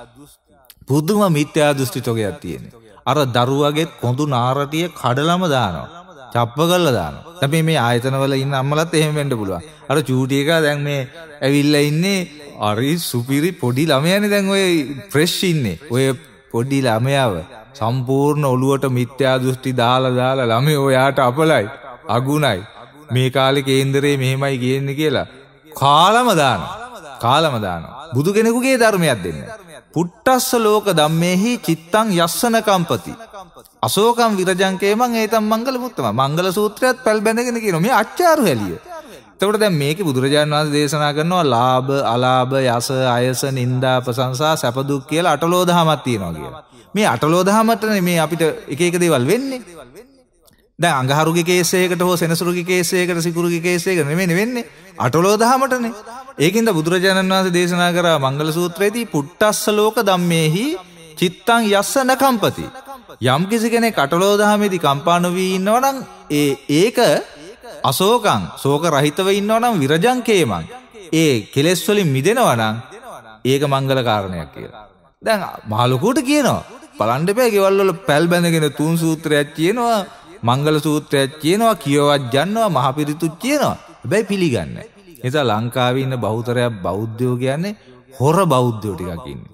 C: පුදුම මිත්‍යා දෘෂ්ටි තෝගයක් තියෙනවා. අර දරුවගේ කොඳු නාරටිය කඩලම දානවා. චප්ප කරලා දානවා. දැන් මේ ආයතනවල ඉන්න අම්මලාත් එහෙම වෙන්න පුළුවන්. අර චූටි එකා දැන් මේ ඇවිල්ලා ඉන්නේ අරි සුපිරි පොඩි ළමයානේ දැන් ඔය ෆ්‍රෙෂ් ඉන්නේ. ඔය පොඩි ළමයාව සම්පූර්ණ ඔළුවට මිත්‍යා දෘෂ්ටි දාලා ළමයි ඔයාට අපලයි අගුණයි. මේ කාලේ කේන්දරේ මෙහෙමයි කියන්නේ කියලා කාලම දානවා. බුදු කෙනෙකුගේ ධර්මයක් දෙන්නේ. පුට්ටස්ස ලෝක ධම්මේහි චිත්තං යස්සන කම්පති. අශෝකම් විරජංකේමං ඒතම් මංගල මුත්තම. මංගල සූත්‍රයත් පැල් බැඳගෙන කියනවා. මේ අච්චාරු හැලිය. එතකොට දැන් මේකේ බුදුරජාණන් වහන්සේ දේශනා කරනවා ලාභ, අලාභ, යස, අයස, නිന്ദා, ප්‍රශංසා, සැප දුක් කියලා අටලෝ දහමක් තියෙනවා කියලා. මේ අටලෝ දහමටනේ මේ අපිට එක එක දේවල් වෙන්නේ. දැන් අඟහරුගේ කේස් එකකට හෝ සෙනසුරුගේ කේස් එකකට සිකුරුගේ කේස් එකකට නෙමෙයි වෙන්නේ. අටලෝ දහමටනේ. ඒකින්ද බුදුරජාණන් වහන්සේ දේශනා කරා මංගල සූත්‍රයේදී පුට්ටස්ස ලෝක ධම්මේහි චිත්තං යස්ස නකම්පති. යම් කිසි කෙනෙක් අටලෝ දහමේදී කම්පා නොවී ඉන්නවනම් ඒක අශෝකං ශෝක රහිතව ඉන්නවනම් විරජංකේමං ඒ කෙලෙස් වලින් මිදෙනවනම් ඒක මංගල කාරණයක් කියලා. දැන් මහලොකුට කියනවා බලන්න බෑ ගෙවල් වල පැල් බැඳගෙන තුන් සූත්‍රයක් කියනවා මංගල සූත්‍රයක් කියනවා කියවත් යන්නවා මහපිරිතුත් කියනවා. හැබැයි පිළිගන්නේ. ඒ නිසා ලංකාවේ ඉන්න බහුතරයක් බෞද්ධයෝ කියන්නේ හොර බෞද්ධයෝ ටිකක් ඉන්නේ.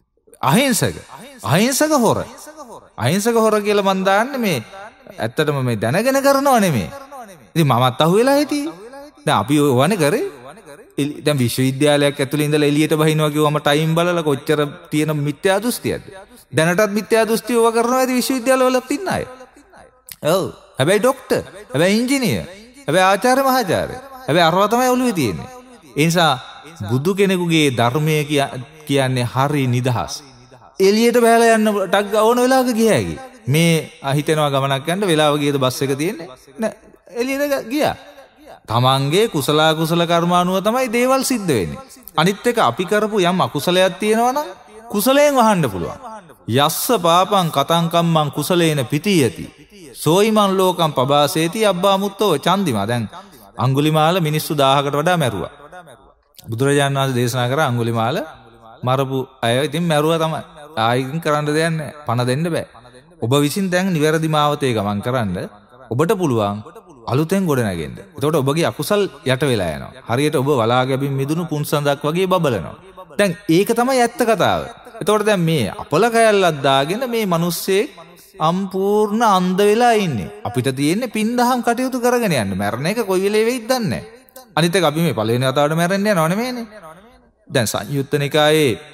C: අහිංසක හොර. අහිංසක හොර කියලා මන් දාන්නේ මේ ඇත්තටම මේ දැනගෙන කරනව නෙමෙයි. ඉතින් මමත් අහුවෙලා හිටියේ. දැන් අපි ඕවනේ කරේ. දැන් විශ්වවිද්‍යාලයක් ඇතුළේ ඉඳලා එළියට බහිනවා කිව්වම ටයිම් බලලා කොච්චර තියෙන මිත්‍යා දෘෂ්ටියක්ද? දැනටත් මිත්‍යා දෘෂ්ටි ඕවා කරනවා ඇති විශ්වවිද්‍යාලවලත් ඉන්න අය. ඔව්. හැබැයි ડોක්ටර්, හැබැයි ඉංජිනේර, හැබැයි ආචාර්ය මහාචාර්ය. හැබැයි අරවා තමයි ඔළුවේ තියෙන්නේ. ඒ නිසා බුදු කෙනෙකුගේ ධර්මය කියන්නේ හරි නිදහස්. එළියට බහලා යන්න ටක් ඕන වෙලාවක ගිය හැකි. මේ හිතෙනවා ගමනක් යන්න වෙලාව ගියද බස් එක තියෙන්නේ? නෑ. එළියට ගියා. තමන්ගේ කුසල කර්මානුව තමයි දේවල් සිද්ධ වෙන්නේ. අනිත් එක අපි කරපු යම් අකුසලයක් තියෙනවා නම් කුසලයෙන් වහන්න පුළුවන්. යස්ස පාපං කතං කම්මං කුසලේන පිටියති. සෝයිමන් ලෝකම් පබාසේති අබ්බා මුත්තෝ චන්දිමා. දැන් අඟුලිමාල මිනිස්සු 1000කට වඩා මැරුවා. බුදුරජාණන් වහන්සේ දේශනා කරා අඟුලිමාල මරපු අය ඉතින් මැරුවා තමයි. ආයිකින් කරන්න දෙයක් නැහැ. පණ දෙන්න බෑ. ඔබ විසින් දැන් නිවැරදි මාවතේ ගමන් කරන්න ඔබට පුළුවන් අලුතෙන් ගොඩ නැගෙන්න. එතකොට ඔබගේ අකුසල් යට වෙලා යනවා. හරියට ඔබ වලා ගැබින් මිදුණු පුන්සඳක් වගේ බබලනවා. දැන් ඒක තමයි ඇත්ත කතාව. එතකොට දැන් මේ අපල කැලලක් දාගෙන මේ මිනිස්සේ සම්පූර්ණ අන්ධ වෙලා ඉන්නේ. අපිට තියෙන්නේ පින්දහම් කටයුතු කරගෙන යන්න. මරණ එක කොයි වෙලේ වෙයිද දන්නේ නැහැ. අනිත් එක අපි මේ පළවෙනි වතාවට මැරෙන්න යනව නෙමෙයිනේ. දැන් සංයුත්ත නිකායේ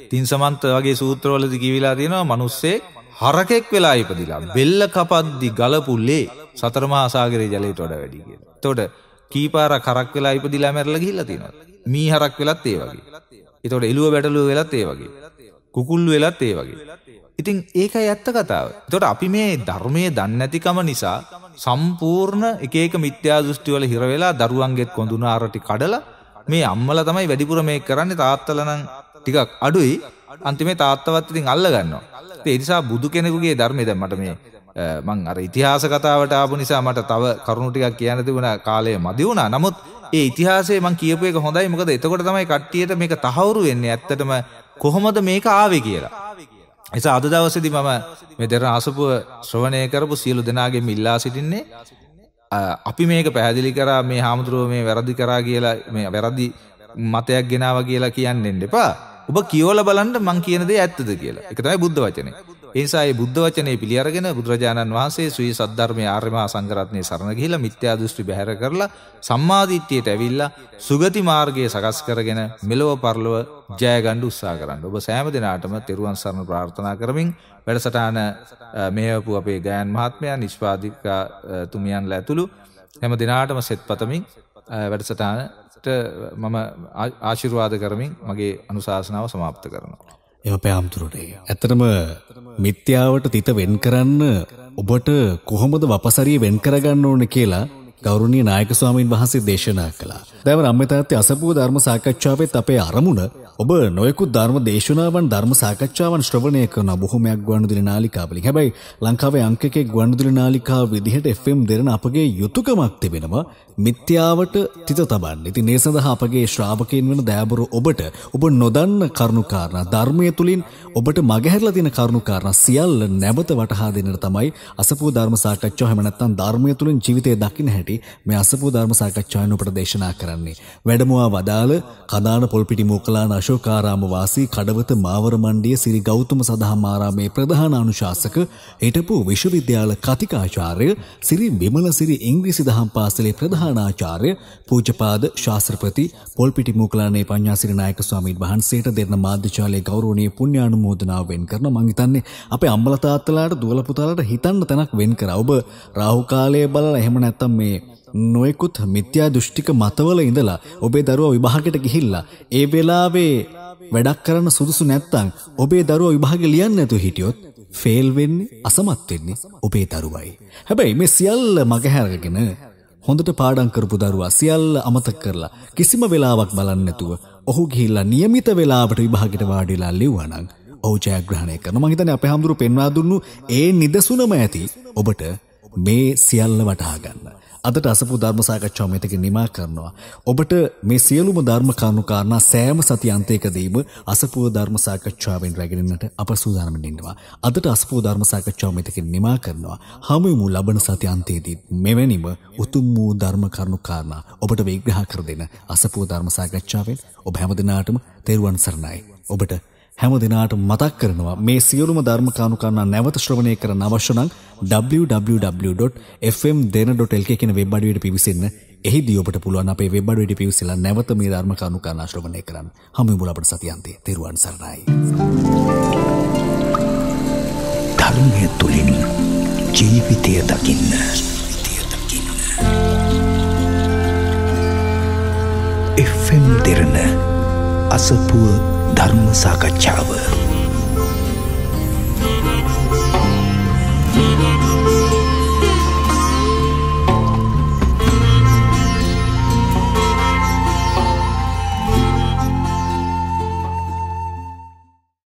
C: තින් සමන්ත වගේ සූත්‍රවලදී කියවිලා තියෙනවා මිනිස්සෙක් හරකෙක් වෙලා ඉපදිලා බෙල්ල කපද්දි ගලපුලේ සතර මහා සාගරයේ ජලයට වඩා වැඩි කියලා. එතකොට කීපාරක් හරක් වෙලා ඉපදිලා මැරලා ගිහිල්ලා තියෙනවා. මී හරක් වෙලත් ඒ වගේ. එතකොට එළුව බැටළුව වෙලත් ඒ වගේ. කුකුල්ලු වෙලත් ඒ වගේ. ඉතින් ඒකයි ඇත්ත කතාව. එතකොට අපි මේ ධර්මයේ දන්නේ නැතිකම නිසා සම්පූර්ණ එක එක මිත්‍යා දෘෂ්ටි වල හිර වෙලා දරුවන්ගෙත් කොඳුනාරටි කඩලා මේ අම්මලා තමයි වැඩිපුර මේක කරන්නේ. තාත්තලා නම් ටිකක් අඩුයි. අන්තිමේ තාත්තවත් ඉතින් අල්ල ගන්නවා. ඒ නිසා බුදු කෙනෙකුගේ ධර්මයේ දැන් මට මේ මං අර ඉතිහාස කතාවට ආපු නිසා මට තව කරුණු ටිකක් කියන්න තිබුණා. කාලය මදි වුණා. නමුත් ඒ ඉතිහාසයේ මං කියපු එක හොඳයි. මොකද එතකොට තමයි කට්ටියට මේක තහවුරු වෙන්නේ ඇත්තටම කොහොමද මේක ආවේ කියලා. එසා අද දවසේදී මම මේ දෙරණ අසපුව ශ්‍රවණය කරපු සියලු දෙනාගෙන් ඉල්ලා සිටින්නේ අපි මේක පැහැදිලි කරා මේ හාමුදුරුවෝ මේ වැරදි කරා කියලා මේ වැරදි මතයක් ගෙනාවා කියලා කියන්නේ එපා. ඔබ කියවලා බලන්න මං කියන දේ ඇත්තද කියලා. ඒක තමයි බුද්ධ වචනේ. ඒ නිසා මේ බුද්ධ වචනේ පිළි අරගෙන බුදුරජාණන් වහන්සේ ශ්‍රී සද්ධර්මයේ ආර්ය මහා සංඝරත්නයේ සරණ ගිහිලා මිත්‍යා දෘෂ්ටි බැහැර කරලා සම්මාදිට්ඨියට ඇවිල්ලා සුගති මාර්ගයේ සකස් කරගෙන මෙලොව පරලොව ජය ගන්න උත්සාහ කරන්න. ඔබ සෑම දිනාටම තෙරුවන් සරණ ප්‍රාර්ථනා කරමින් වැඩසටහන මෙහෙවපු අපේ ගයන් මහත්මයා නිෂ්පාදිකා තුමියන්ලා ඇතුළු හැම දිනාටම සෙත් පතමින් වැඩසටහනට මම ආශිර්වාද කරමින් මගේ අනුශාසනාව સમાપ્ત කරනවා.
B: අපේ ආම්තුරුනේ ඇත්තටම මිත්‍යාවට තිත වෙන් කරන්න ඔබට කොහොමද වපසරිය වෙන් කරගන්න ඕනේ කියලා ගෞරවනීය නායක ස්වාමීන් වහන්සේ දේශනා කළා. දැන් අම්මතාත්තේ අසපුව ධර්ම සාකච්ඡාවෙත් අපේ අරමුණ ඔබ නොයෙකුත් ධර්ම දේශනාවන් ධර්ම සාකච්ඡාවන් ශ්‍රවණය කරන බොහොමයක් ගුවන්විදුලි නාලිකාවලින්. හැබැයි ලංකාවේ අංක 1 ගුවන්විදුලි නාලිකාව විදිහට FM දෙරණ අපගේ යුතුයකමක් තිබෙනවා මිත්‍යාවට තිත තබන්න. ඉතින් ඒ සඳහා අපගේ ශ්‍රාවකයන් වෙන දයාබරු ඔබට ඔබ නොදන්න කරුණු කාරණා ධර්මයේ තුලින් ඔබට මගහැරලා තියෙන කරුණු කාරණා සියල්ල නැවත වටහා දෙන්නට තමයි අසපුව ධර්ම සාකච්ඡාව හැම නැත්නම් ධර්මයේ තුලින් ජීවිතය දකින්න හැටි මේ අසපුව ධර්ම සාකච්ඡාවෙන් ඔබට දේශනා කරන්නේ. වැඩමවා වදාළ කදාන පොල්පිටි මොකලාන අශෝකාරාම වාසී කඩවත මාවර මණ්ඩිය සිරි ගෞතම සදහම් ආරාමේ ප්‍රධාන අනුශාසක හිටපු විශ්වවිද්‍යාල කතිකාචාර්ය සිරි විමල සිරි ඉංග්‍රීසි දහම් පාසලේ ප්‍රධානාචාර්ය පූජ්‍යපාද ශාස්ත්‍රපති පොල්පිටි මොකලානේ පඤ්ඤාසිරි නායක ස්වාමීන් වහන්සේට දෙරණ මාධ්‍යශාලයේ ගෞරවනීය පුණ්‍යානුමෝදනාව වෙන් කරන මං හිතන්නේ අපේ අම්මලා තාත්තලාට දුවලා පුතාලාට හිතන්න තැනක් වෙන් කරා. ඔබ රාහු කාලයේ බලලා එහෙම නැත්නම් මේ නොයෙකුත් මිත්‍යා දෘෂ්ටික මතවල ඉඳලා ඔබේ දරුවා විභාගයට ගිහිල්ලා ඒ වෙලාවේ වැඩක් කරන්න සුදුසු නැත්තම් ඔබේ දරුවා විභාගෙ ලියන්න නැතුව හිටියොත් ෆේල් වෙන්නේ අසමත් වෙන්නේ ඔබේ දරුවයි. හැබැයි මේ සියල්ල මගහැරගෙන හොඳට පාඩම් කරපු දරුවා සියල්ල අමතක කරලා කිසිම වෙලාවක් බලන්නේ නැතුව ඔහු ගිහිල්ලා નિયમિત වෙලාවට විභාගෙට වාඩි වෙලා ලිව්වා නම් ඔහු ජයග්‍රහණය කරනවා. මම හිතන්නේ අපේ හැමදෙරු පෙන්වා දුන්නු ඒ නිදසුනම ඇති ඔබට මේ සියල්ල වටහා ගන්න. අදට අසපු ධර්ම සාකච්ඡාව මෙතකින් නිමා කරනවා. ඔබට මේ සියලුම ධර්ම කරුණු කාරණා සෑම සතියන්තයකදීම අසපුව ධර්ම සාකච්ඡාවෙන් රැගෙනන්නට අප සූදානම් වෙනවා. අදට අසපුව ධර්ම සාකච්ඡාව මෙතකින් නිමා කරනවා. හමුවෙමු ලබන සතියන්තයේදී මෙවැනිම උතුම් වූ ධර්ම කරුණු කාරණා ඔබට විග්‍රහ කර දෙන අසපුව ධර්ම සාකච්ඡාවෙන් ඔබ හැමදිනාටම තෙරුවන් සරණයි. ඔබට හැම දිනාටම මතක් කරනවා මේ සියලුම ධර්ම කරුණු කාරණා නැවත ශ්‍රවණය කරන්න අවශ්‍ය නම් www.fmdena.lk කියන වෙබ් අඩවියට පිවිසෙන්න. එහිදී ඔබට පුළුවන් අපේ වෙබ් අඩවියට පිවිසලා නැවත මේ ධර්ම කරුණු කාරණා ශ්‍රවණය කරන්න. හමුවෙමු අපේ සතියන්තේ. තෙරුවන් සරණයි.
A: ධර්මයේ තුලින් ජීවිතය දකින්න. FM දෙරණ අසපුව ධර්ම සාකච්ඡාව